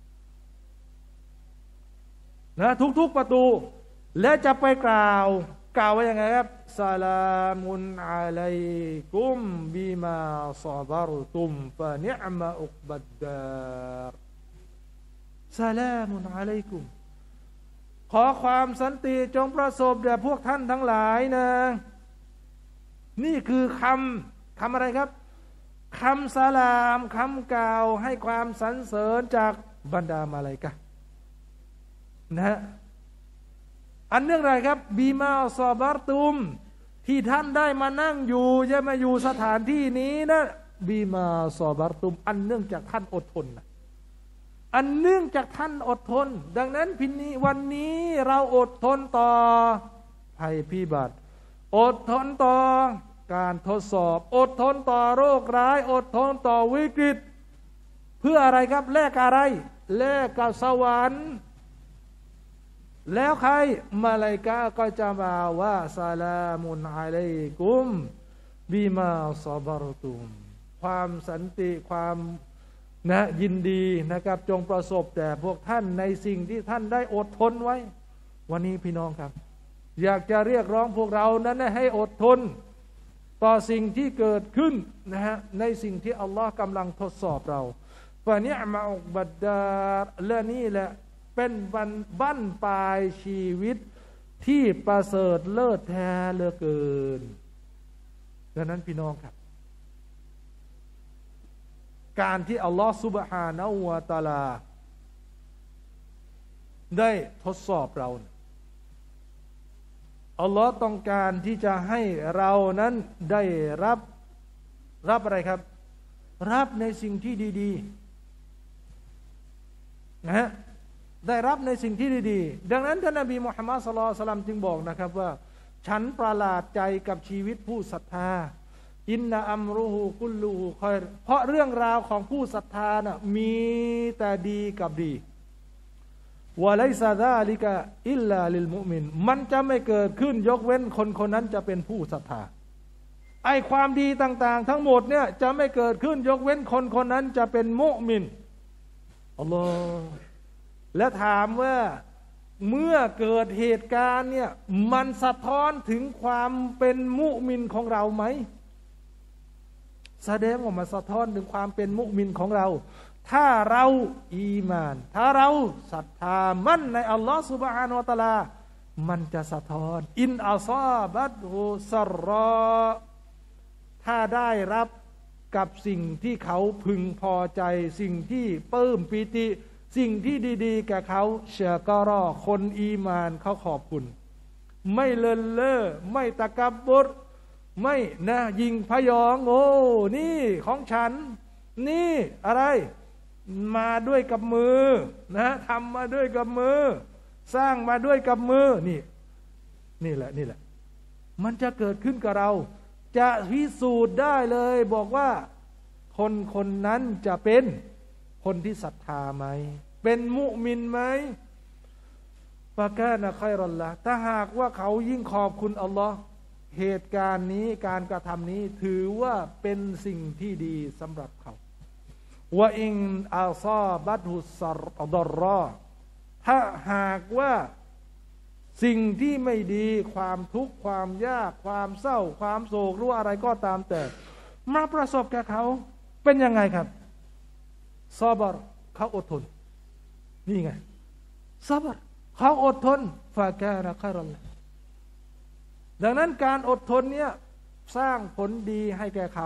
นะทุกๆประตูและจะไปกล่าวว่ายังไงครับสลามุนอะลัยกุมบิมาซอบัรตุมฟะนิอมะอุกบัดดารสลามุนอะลัยกุมขอความสันติจงประสบแด่พวกท่านทั้งหลายนะนี่คือคำอะไรครับคำสลามคำกล่าวให้ความสรรเสริญจากบรรดามาลาอิกะฮ์นะฮะอันเนื่องอะไรครับบีมาซอบาร์ตุมที่ท่านได้มานั่งอยู่จะมาอยู่สถานที่นี้นะบีมาซอบาร์ตุมอันเนื่องจากท่านอดทนนะอันเนื่องจากท่านอดทนดังนั้นวันนี้เราอดทนต่อภัยพิบัติอดทนต่อการทดสอบอดทนต่อโรคร้ายอดทนต่อวิกฤตเพื่ออะไรครับแลกอะไรแลกกับสวรรค์แล้วใครมาลาอิกะฮ์ก็จะมาว่าซาลามุนอะลัยกุมบิมาซอบรตุมความสันติความยินดีนะครับจงประสบแต่พวกท่านในสิ่งที่ท่านได้อดทนไว้วันนี้พี่น้องครับอยากจะเรียกร้องพวกเรานั้นให้อดทนต่อสิ่งที่เกิดขึ้นนะฮะในสิ่งที่อัลลอฮ์กำลังทดสอบเราฟะนิอ์มะอุกบัดดาร์และนี่แหละเป็นบั้นปลายชีวิตที่ประเสริฐเลิศแท้เหลือเกินดังนั้นพี่น้องครับการที่อัลลอฮฺซุบฮานะฮูวะตะอาลาได้ทดสอบเราอัลลอฮ์ต้องการที่จะให้เรานั้นได้รับอะไรครับรับในสิ่งที่ดีๆนะฮะได้รับในสิ่งที่ดีๆดังนั้นท่านนบีมุฮัมมัดศ็อลลัลลอฮุอะลัยฮิวะซัลลัมจึงบอกนะครับว่าฉันประหลาดใจกับชีวิตผู้ศรัทธาอินนาอัมรุฮูกุลลูฮูคอยรเพราะเรื่องราวของผู้ศรัทธาน่ะมีแต่ดีกับดีวะไลซะซาลิกะอิลลาลิลมุอ์มินมันจะไม่เกิดขึ้นยกเว้นคนคนนั้นจะเป็นผู้ศรัทธาไอ้ความดีต่างๆทั้งหมดเนี่ยจะไม่เกิดขึ้นยกเว้นคนคนนั้นจะเป็นมุมินอัลลอฮ์และถามว่าเมื่อเกิดเหตุการณ์เนี่ยมันสะท้อนถึงความเป็นมุมินของเราไหมแสดงว่ามันสะท้อนถึงความเป็นมุมินของเราถ้าเราอีมานถ้าเราศรัทธามั่นในอัลลอฮฺซุบฮานะฮูวะตะอาลามันจะสะท้อนอินอัซาบัตฮุซัรรอถ้าได้รับกับสิ่งที่เขาพึงพอใจสิ่งที่ปลื้มปีติสิ่งที่ดีๆแก่เขาเชกรอคนอีมานเขาขอบคุณไม่เลินเล่อไม่ตะกับบดไม่นะยิงพยองโอ้นี่ของฉันนี่อะไรมาด้วยกับมือนะทำมาด้วยกับมือสร้างมาด้วยกับมือนี่แหละมันจะเกิดขึ้นกับเราจะพิสูจน์ได้เลยบอกว่าคนนั้นจะเป็นคนที่ศรัทธาไหมเป็นมุมินไหมฟะกานะค็อยรัลละถ้าหากว่าเขายิ่งขอบคุณอัลลอฮ์เหตุการณ์นี้การกระทำนี้ถือว่าเป็นสิ่งที่ดีสำหรับเขาว่าอิงอาซาบัตฮุสรดรรอถ้าหากว่าสิ่งที่ไม่ดีความทุกข์ความยากความเศร้าความโศกหรืออะไรก็ตามแต่มาประสบแก่เขาเป็นยังไงครับซอบรเขาอดทนนี่ไงซอบรเขาอดทนฟะกานะค็อยรัลละดังนั้นการอดทนเนี่ยสร้างผลดีให้แก่เขา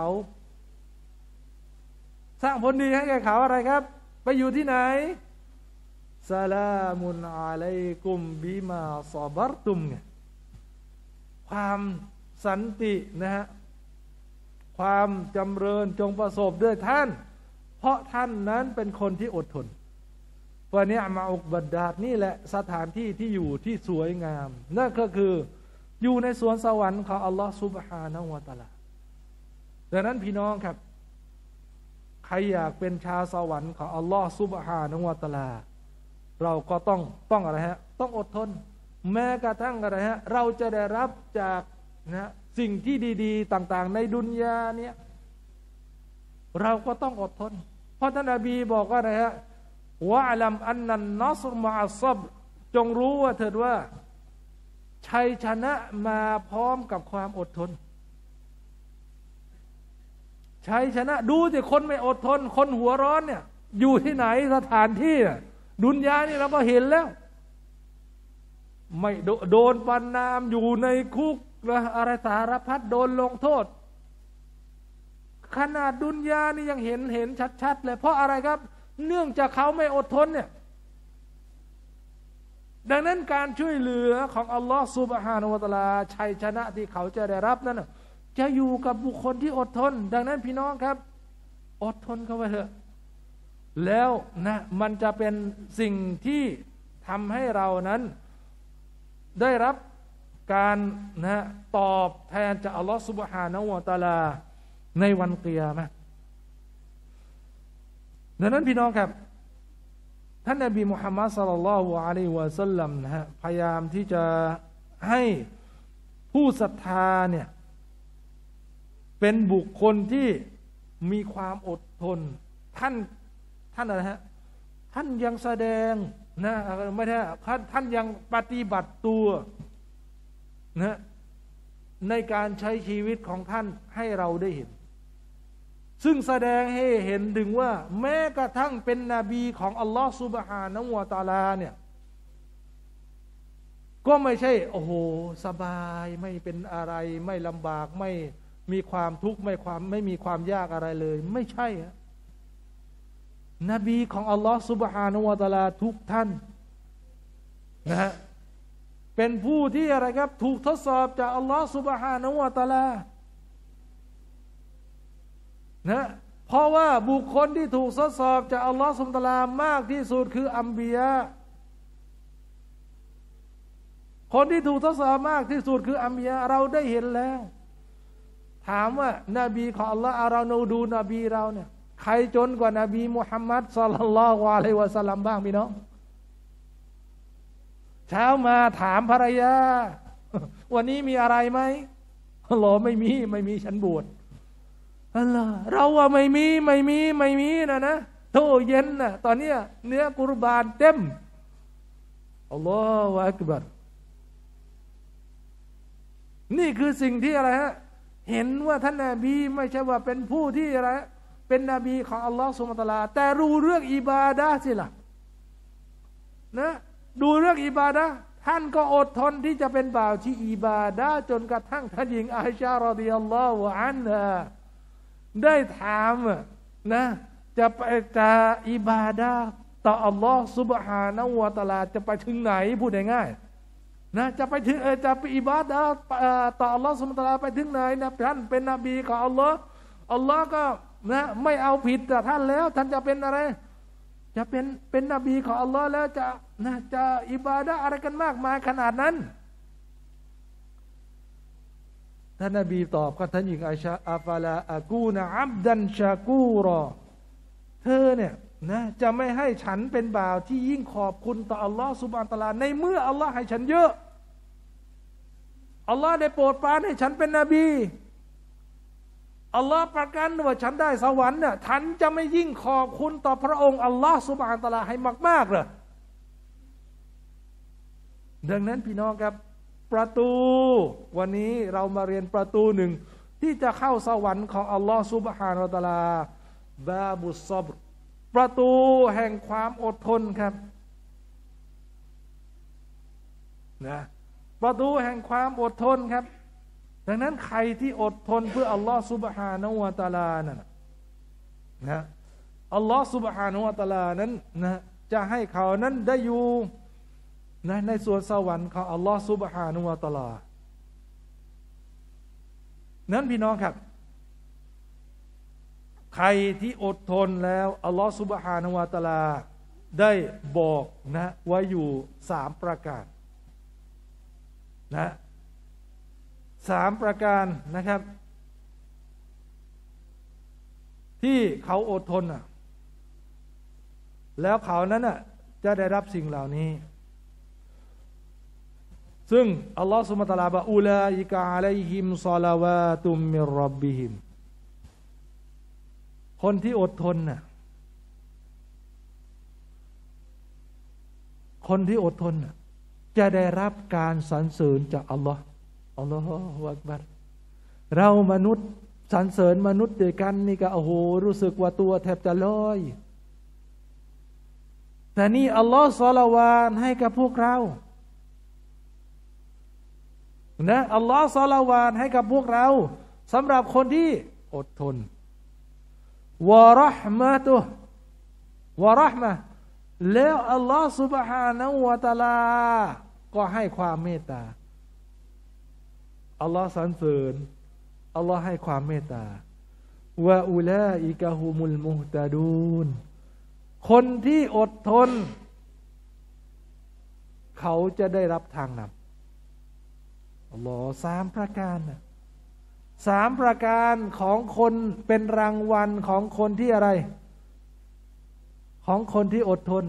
สร้างผลดีให้แก่เขาอะไรครับไปอยู่ที่ไหนซาลามุนอะลัยกุมบิมาซอบรตุมไงความสันตินะฮะความจำเริญจงประสบด้วยท่านเพราะท่านนั้นเป็นคนที่อดทนฟะนิอ์มะอุกบัดดาร์นี่แหละสถานที่ที่อยู่ที่สวยงามนั่นก็คืออยู่ในสวนสวรรค์ของอัลลอฮฺซุบฮานะฮูวะตะอาลาดังนั้นพี่น้องครับใครอยากเป็นชาวสวรรค์ของอัลลอฮฺซุบฮานะฮูวะตะอาลาเราก็ต้องอะไรฮะต้องอดทนแม้กระทั่งอะไรฮะเราจะได้รับจากนะสิ่งที่ดีๆต่างๆในดุนยาเนี่ยเราก็ต้องอดทนเพราะท่านนบีบอกว่าอะไรฮะวะอัลัมอันนันนัศรมะอัศบจงรู้ว่าเถิดว่าชัยชนะมาพร้อมกับความอดทนชัยชนะดูสิคนไม่อดทนคนหัวร้อนเนี่ยอยู่ที่ไหนสถานที่ดุนยานี่เราก็เห็นแล้วไม่โดนประณามอยู่ในคุกนะอะไรสารพัดโดนลงโทษขนาดดุนยานี่ยังเห็นชัดๆเลยเพราะอะไรครับเนื่องจากเขาไม่อดทนเนี่ยดังนั้นการช่วยเหลือของอัลลอฮฺซุบฮานะฮูวะตะอาลาชัยชนะที่เขาจะได้รับนั้นจะอยู่กับบุคคลที่อดทนดังนั้นพี่น้องครับอดทนเข้าไว้เถอะแล้วนะมันจะเป็นสิ่งที่ทำให้เรานั้นได้รับการนะตอบแทนจากอัลลอฮฺซุบฮานะฮูวะตะอาลาในวันกิยามะห์ดังนั้นพี่น้องครับท่านนบีมุฮัมมัดศ็อลลัลลอฮุอะลัยฮิวะซัลลัมนะฮะพยายามที่จะให้ผู้ศรัทธาเนี่ยเป็นบุคคลที่มีความอดทนท่านอะไรฮะท่านยังแสดงนะไม่ใช่ท่านยังปฏิบัติตัวนะในการใช้ชีวิตของท่านให้เราได้เห็นซึ่งแสดงให้เห็นถึงว่าแม้กระทั่งเป็นนบีของอัลลอฮฺซุบฮานะฮูวะตะอาลาเนี่ยก็ไม่ใช่โอ้โหสบายไม่เป็นอะไรไม่ลำบากไม่มีความทุกข์ไม่มีความยากอะไรเลยไม่ใช่นบีของอัลลอฮฺซุบฮานะฮูวะตะอาลาทุกท่านนะฮะเป็นผู้ที่อะไรครับถูกทดสอบจากอัลลอฮฺซุบฮานะฮูวะตะอาลานะเพราะว่าบุคคลที่ถูกทดสอบจากอัลลอฮฺซุบฮานะฮูวะตะอาลามากที่สุดคืออัมบิยะคนที่ถูกทดสอบมากที่สุดคืออัมบิยะเราได้เห็นแล้วถามว่านบีของอัลลอฮ์เราดูนบีเราเนี่ยใครจนกว่านบีมุฮัมมัดศ็อลลัลลอฮุอะลัยฮิวะซัลลัมบ้างพี่น้องเช้ามาถามภรรยาวันนี้มีอะไรไหมอัลลอฮ์ไม่มีฉันบวชอัลลอฮ์เราว่าไม่มีนะโตเย็นนะตอนเนี้ยเนื้อกุรบานเต็มอัลลอฮฺอักบัรนี่คือสิ่งที่อะไรฮะเห็นว่าท่านนบีไม่ใช่ว่าเป็นผู้ที่อะไรเป็นนบีของอัลลอฮฺซุบฮานะฮูวะตะอาลาแต่รู้เรื่องอิบาดะห์สิล่ะนะดูเรื่องอิบาดะห์ท่านก็อดทนที่จะเป็นบ่าวที่อิบาดะห์จนกระทั่งท่านหญิงอาอิชะฮ์รอฎิยัลลอฮุอันฮาได้ถามนะจะอิบาดะห์ต่ออัลลอฮฺซุบฮานะฮูวะตะอาลาจะไปถึงไหนพูดง่ายๆนะจะไปถึงจะไปอิบาดะห์ต่ออัลลอฮฺซุบฮานะฮูวะตะอาลาไปถึงไหนนะท่านเป็นนบีของอัลลอฮ์ก็นะไม่เอาผิดแต่ท่านแล้วท่านจะเป็นอะไรจะเป็นนบีของอัลลอฮ์แล้วจะอิบาดะห์อะไรกันมากมายขนาดนั้นท่านนบีตอบกับท่านหญิงอาอิชะฮ์อัฟลาอะกูนะอับดันชากูรอเธอเนี่ยนะจะไม่ให้ฉันเป็นบ่าวที่ยิ่งขอบคุณต่ออัลลอฮ์ซุบฮานะฮูวะตะอาลาในเมื่ออัลลอฮ์ให้ฉันเยอะอัลลอฮ์ได้โปรดปรานให้ฉันเป็นนบีอัลลอฮ์ประกันว่าฉันได้สวรรค์เนี่ยฉันจะไม่ยิ่งขอบคุณต่อพระองค์อัลลอฮ์ซุบฮานะฮูวะตะอาลาให้มากๆเลยดังนั้นพี่น้องครับประตูวันนี้เรามาเรียนประตูหนึ่งที่จะเข้าสวรรค์ของอัลลอฮ์ซุบฮานะฮูวะตะอาลาบาบุสซับรประตูแห่งความอดทนครับนะประตูแห่งความอดทนครับดังนั้นใครที่อดทนเพื่ออัลลอฮ์ซุบฮานะฮูวะตะอาลานั่นนะอัลลอฮ์ซุบฮานะฮูวะตะอาลานั้นนะจะให้เขานั้นได้อยู่ในสวนสวรรค์ของอัลลอฮ์ซุบฮานะฮูวะตะอาลานั้นพี่น้องครับใครที่อดทนแล้วอัลลอฮ์ซุบฮานะฮูวะตะอาลาได้บอกนะไว้อยู่3ประการนะ3ประการนะครับที่เขาอดทนแล้วเขานั้นจะได้รับสิ่งเหล่านี้ซึ่งอัลลอฮฺซุบฮานะฮูวะตะอาลาบอกอุลาอิกะอะลัยฮิมศอลาวาตุมมิรร็อบบิฮิมคนที่อดทนคนที่อดทนจะได้รับการสรรเสริญจากอัลลอฮ์อัลลอฮฺอักบัรเรามนุษย์สรรเสริญมนุษย์ด้วยกันนี่ก็โอ้โหรู้สึกว่าตัวแทบจะลอยแต่นี่อัลลอฮฺศอลาวาตให้กับพวกเรานะอัลลอฮฺศอลาวาตให้กับพวกเราสำหรับคนที่อดทนวะเราะห์มะตุวะเราะห์มะแล้วอัลลอฮฺ سبحانه และ تعالى ก็ให้ความเมตตาอัลลอฮฺสรรเสริญอัลลอฮฺให้ความเมตตาวะอุลาอิกะฮุมุลมุฮตะดูนคนที่อดทนเขาจะได้รับทางนำอัลลอฮ์3 ประการนะ3 ประการของคนเป็นรางวัลของคนที่อะไรของคนที่อดทน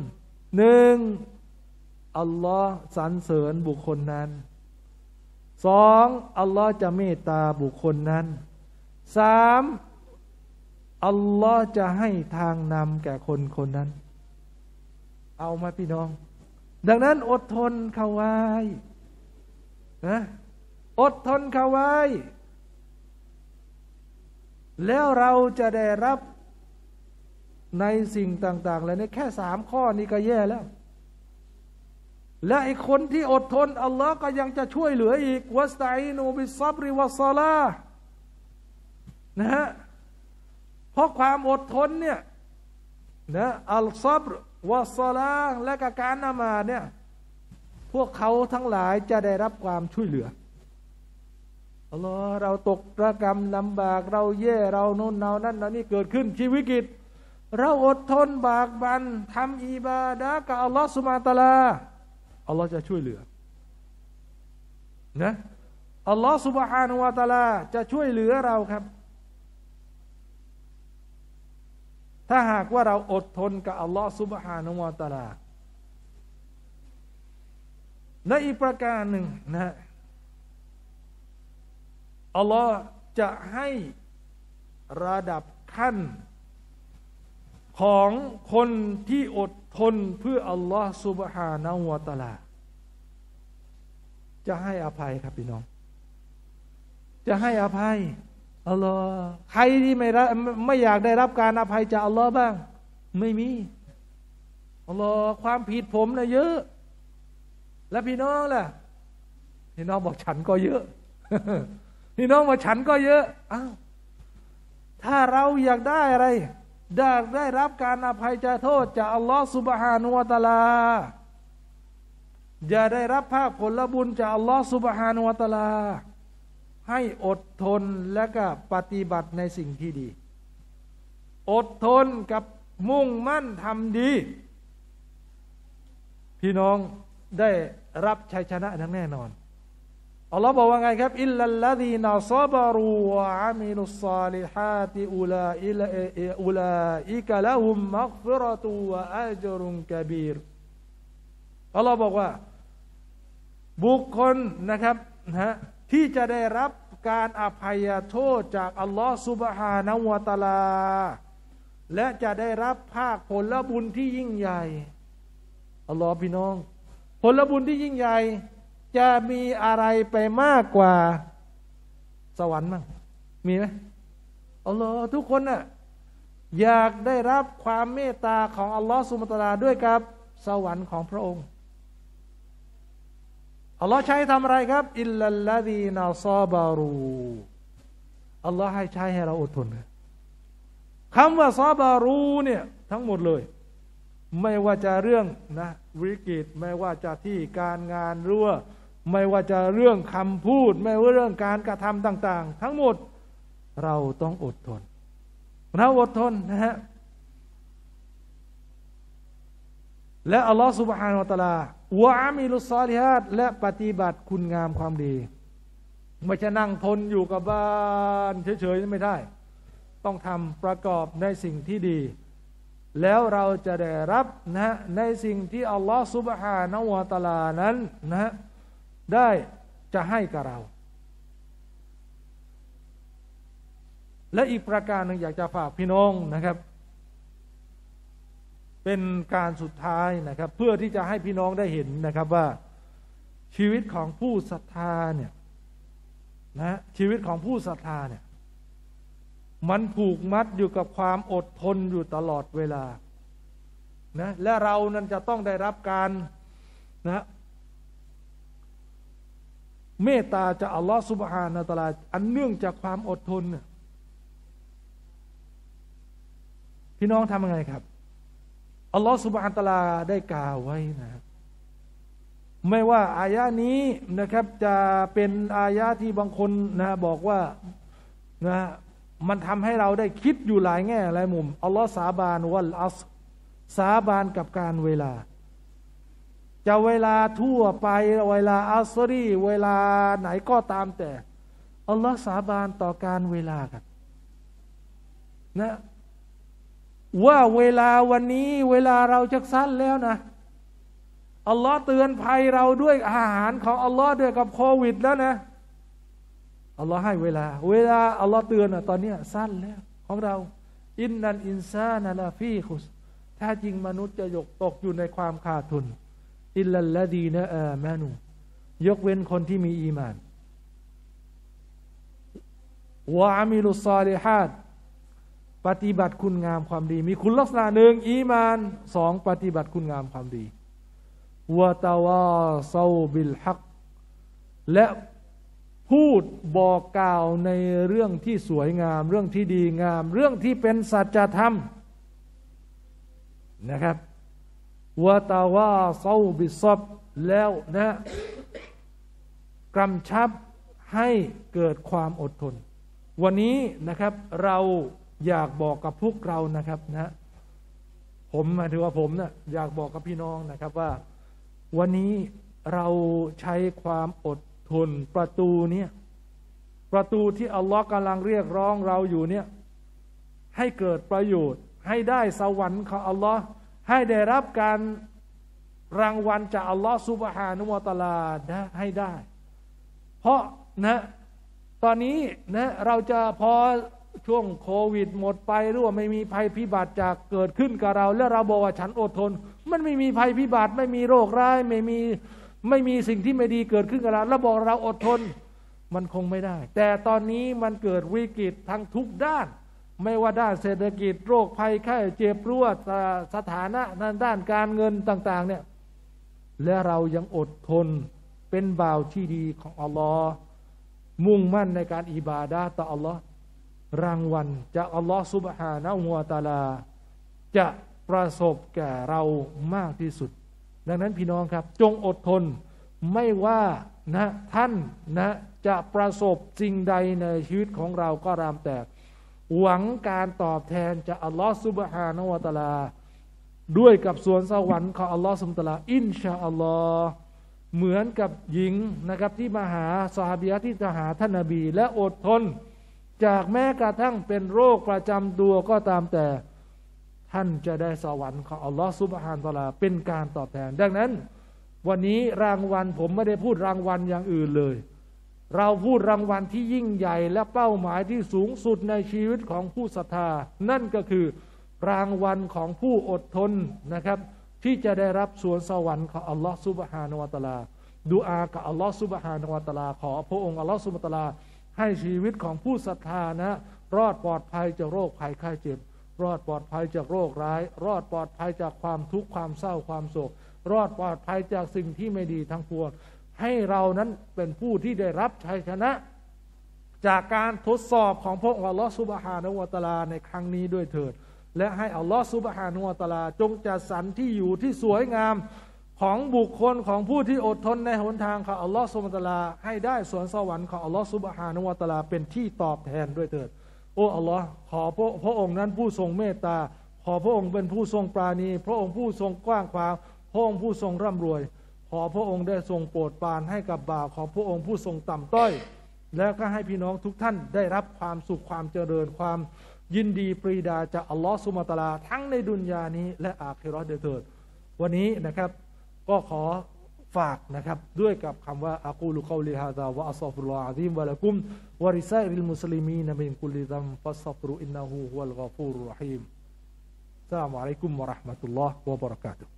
1. อัลลอฮ์สรรเสริญบุคคลนั้น 2. อัลลอฮ์จะเมตตาบุคคลนั้น 3. อัลลอฮ์จะให้ทางนำแก่คนคนนั้นเอามาพี่น้องดังนั้นอดทนเข้าไว้นะอดทนเข้าไว้แล้วเราจะได้รับในสิ่งต่างๆเลยในแค่3 ข้อนี้ก็แย่แล้วและไอ้คนที่อดทนอัลลอฮ์ก็ยังจะช่วยเหลืออีกวัสตัอีนูบิศซับริวัสศอลาห์นะฮะเพราะความอดทนเนี่ยนะอัลซับรวัสศอลาห์และก็การละหมาดเนี่ยพวกเขาทั้งหลายจะได้รับความช่วยเหลืออัลลอฮ์เราตกระกำลำบากเราแย่เราโน่นเรานั่นเรานี่เกิดขึ้นชีวิตกิจเราอดทนบากบั่นทำอิบาดะห์กับอัลลอฮ์ซุบฮานะฮูวะตะอาลาอัลลอฮ์จะช่วยเหลือนะอัลลอฮ์ซุบฮานะฮูวะตะอาลาจะช่วยเหลือเราครับถ้าหากว่าเราอดทนกับอัลลอฮ์ซุบฮานะฮูวะตะอาลาและอีกประการหนึ่งนะอัลลอฮ์จะให้ระดับขั้นของคนที่อดทนเพื่ออัลลอฮ์ซุบฮานะฮูวะตะอาลาจะให้อภัยครับพี่น้องจะให้อภัยอัลลอฮ์ใครที่ไม่อยากได้รับการอภัยจากอัลลอฮ์บ้างไม่มีอัลลอฮ์ความผิดผมนะเยอะแล้วพี่น้องล่ะพี่น้องบอกฉันก็เยอะ พี่น้องบอกฉันก็เยอะอ้าวถ้าเราอยากได้อะไรได้รับการอภัยจากโทษจากอัลลอฮ์ซุบฮานะฮูวะตะอาลาจะได้รับภาคผลบุญจากอัลลอฮ์ซุบฮานะฮูวะตะอาลาให้อดทนและก็ปฏิบัติในสิ่งที่ดีอดทนกับมุ่งมั่นทำดีพี่น้องได้รับชัยชนะอย่างแน่นอนอัลลอฮ์บอกว่าไงครับอิลลัลลซีนาซอบารูวะอามิลุศศอลิฮาติอุลาอิกะละฮุมมัฆฟิเราะตุวะอัจรุนกะบีรอัลลอฮ์บอกว่าบุคคลนะครับนะที่จะได้รับการอภัยโทษจากอัลลอฮ์ซุบฮานะฮูวะตะอาลาและจะได้รับภาคผลบุญที่ยิ่งใหญ่อัลลอฮ์พี่น้องผลบุญที่ยิ่งใหญ่จะมีอะไรไปมากกว่าสวรรค์มั้งมีไหมอัลลอฮ์ทุกคนน่ะอยากได้รับความเมตตาของอัลลอฮ์ซุบฮานะฮูวะตะอาลาด้วยกับสวรรค์ของพระองค์อัลลอฮ์ใช้ทำอะไรครับอิลลัลลซีนาซอบารูอัลลอฮ์ให้ใช้ให้เราอดทนคำว่าซอบารูเนี่ยทั้งหมดเลยไม่ว่าจะเรื่องนะวิกฤตไม่ว่าจะที่การงานรั่วไม่ว่าจะเรื่องคำพูดไม่ว่าเรื่องการกระทำต่างๆทั้งหมดเราต้องอดทนเราอดทนนะฮะและอัลลอฮฺซุบฮานะฮูวะตะอาลาวะอามิลุศศอลิฮาตและปฏิบัติคุณงามความดีไม่ใช่นั่งทนอยู่กับบ้านเฉยๆไม่ได้ต้องทำประกอบในสิ่งที่ดีแล้วเราจะได้รับนะในสิ่งที่อัลลอฮฺซุบฮานะฮูวะตะอาลานั้นนะได้จะให้กับเราและอีกประการหนึ่งอยากจะฝากพี่น้องนะครับเป็นการสุดท้ายนะครับเพื่อที่จะให้พี่น้องได้เห็นนะครับว่าชีวิตของผู้ศรัทธาเนี่ยนะชีวิตของผู้ศรัทธาเนี่ยมันผูกมัดอยู่กับความอดทนอยู่ตลอดเวลานะและเรานั้นจะต้องได้รับการนะเมตตาจากอัลลอฮฺซุบฮานะฮูวะตะอาลาอันเนื่องจากความอดทนพี่น้องทำยังไงครับอัลลอฮฺซุบฮานะฮูวะตะอาลาได้กล่าวไว้นะครับไม่ว่าอายะนี้นะครับจะเป็นอายะที่บางคนนะบอกว่านะมันทำให้เราได้คิดอยู่หลายแง่หลายมุมอัลลอฮฺสาบานวัลอัศสาบานกับการเวลาจะเวลาทั่วไปเวลาอัสรีเวลาไหนก็ตามแต่อัลลอฮ์สาบานต่อการเวลากันนะว่าเวลาวันนี้เวลาเราจะสั้นแล้วนะอัลลอฮ์เตือนภัยเราด้วยอาหารของอัลลอฮ์ด้วยกับโควิดแล้วนะอัลลอฮ์ให้เวลาอัลลอฮ์เตือนตอนนี้สั้นแล้วของเราอินนัลอินซานะลาฟีคุสแท้จริงมนุษย์จะตกอยู่ในความขาดทุนอิลลัลลดีนะอามานูยกเว้นคนที่มีอีมานวะอามิลุศอลิฮาตปฏิบัติคุณงามความดีมีคุณลักษณะหนึ่งอีมานสองปฏิบัติคุณงามความดีวะตาวาซาบิลฮักและพูดบอกกล่าวในเรื่องที่สวยงามเรื่องที่ดีงามเรื่องที่เป็นสัจธรรมนะครับวะตาวาซาบิศอบแล้วนะกำชับให้เกิดความอดทนวันนี้นะครับเราอยากบอกกับพวกเรานะครับนะผมหมายถึงว่าผมนะอยากบอกกับพี่น้องนะครับว่าวันนี้เราใช้ความอดทนประตูที่อัลลอฮ์กำลังเรียกร้องเราอยู่เนี่ยให้เกิดประโยชน์ให้ได้สวรรค์ของอัลลอฮ์ให้ได้รับการรางวัลจากอัลลอฮ์ซุบฮานะฮูวะตะอาลาให้ได้เพราะนะตอนนี้นะเราจะพอช่วงโควิดหมดไปหรือว่าไม่มีภัยพิบัติจากเกิดขึ้นกับเราแล้วเราบอกว่าฉันอดทนมันไม่มีภัยพิบัติไม่มีโรคร้ายไม่มีสิ่งที่ไม่ดีเกิดขึ้นกับเราแล้วบอกเราอดทนมันคงไม่ได้แต่ตอนนี้มันเกิดวิกฤตทั้งทุกด้านไม่ว่าด้านเศรษฐกิจโรคภัยไข้เจ็บรั่วสถานะด้านการเงินต่างๆเนี่ยและเรายังอดทนเป็นบ่าวที่ดีของอัลลอฮ์มุ่งมั่นในการอิบาดะห์ต่ออัลลอฮ์รางวัลจากอัลลอฮ์ซุบฮานะฮูวะตะอาลาจะประสบแก่เรามากที่สุดดังนั้นพี่น้องครับจงอดทนไม่ว่านะท่านนะจะประสบสิ่งใดในชีวิตของเราก็ตามแต่หวังการตอบแทนจากอัลลอฮ์ซุบฮานะฮูวะตะอาลาด้วยกับสวนสวรรค์ของอัลลอฮ์ซุบฮานะฮูวะตะอาลาอินชาอัลลอฮ์เหมือนกับหญิงนะครับที่มาหาซอฮาบียะห์ที่จะหาท่านนบีและอดทนจากแม้กระทั่งเป็นโรคประจำตัวก็ตามแต่ท่านจะได้สวรรค์ของอัลลอฮ์ซุบฮานะฮูวะตะอาลาเป็นการตอบแทนดังนั้นวันนี้รางวัลผมไม่ได้พูดรางวัลอย่างอื่นเลยเราพูดรางวัลที่ยิ่งใหญ่และเป้าหมายที่สูงสุดในชีวิตของผู้ศรัทธานั่นก็คือรางวัลของผู้อดทนนะครับที่จะได้รับสวนสวรรค์ของอัลลอฮ์ซุบฮานะฮูวะตะอาลาดุอากับอัลลอฮ์ซุบฮานะฮูวะตะอาลาขอพระองค์อัลลอฮ์ซุบฮานะฮูวะตะอาลาให้ชีวิตของผู้ศรัทธานะรอดปลอดภัยจากโรคภัยไข้เจ็บรอดปลอดภัยจากโรคร้ายรอดปลอดภัยจากความทุกข์ความเศร้าความโศกรอดปลอดภัยจากสิ่งที่ไม่ดีทั้งปวงให้เรานั้นเป็นผู้ที่ได้รับชัยชนะจากการทดสอบของพระองค์อัลลอฮฺซุบฮานะฮูวะตะอาลาในครั้งนี้ด้วยเถิดและให้อัลลอฮฺซุบฮานะฮูวะตะอาลาจงจัดสรรที่อยู่ที่สวยงามของบุคคลของผู้ที่อดทนในหนทางของอัลลอฮฺซุบฮานะฮูวะตะอาลาให้ได้สวนสวรรค์ของอัลลอฮฺซุบฮานะฮูวะตะอาลาเป็นที่ตอบแทนด้วยเถิดโอ้อัลลอฮ์ขอพระองค์นั้นผู้ทรงเมตตาขอพระองค์เป็นผู้ทรงปราณีพระองค์ผู้ทรงกว้างขวางพระองค์ผู้ทรงร่ำรวยขอพระองค์ได้ทรงโปรดปรานให้กับบ่าวขอพระองค์ผู้ทรงต่ำต้อยแล้วก็ให้พี่น้องทุกท่านได้รับความสุขความเจริญความยินดีปรีดาจากอัลลอฮฺซุบฮานะฮูวะตะอาลาทั้งในดุนยานี้และอาคิเราะห์ด้วยเถิดวันนี้นะครับก็ขอฝากนะครับด้วยกับคำว่าอะกูลุกอลิฮาซาวะอัสซอฟุรุลลอฮ์อะซีมวะละกุมวะริซาอิลิลมุสลิมีนมินกุลิซัมฟัสซัฟรุอินนะฮูฮุวัลฆอฟูรุรเราะฮีมอัสสลามุอะลัยกุมวะเราะห์มะตุลลอฮ์วะบะเราะกาตุฮ์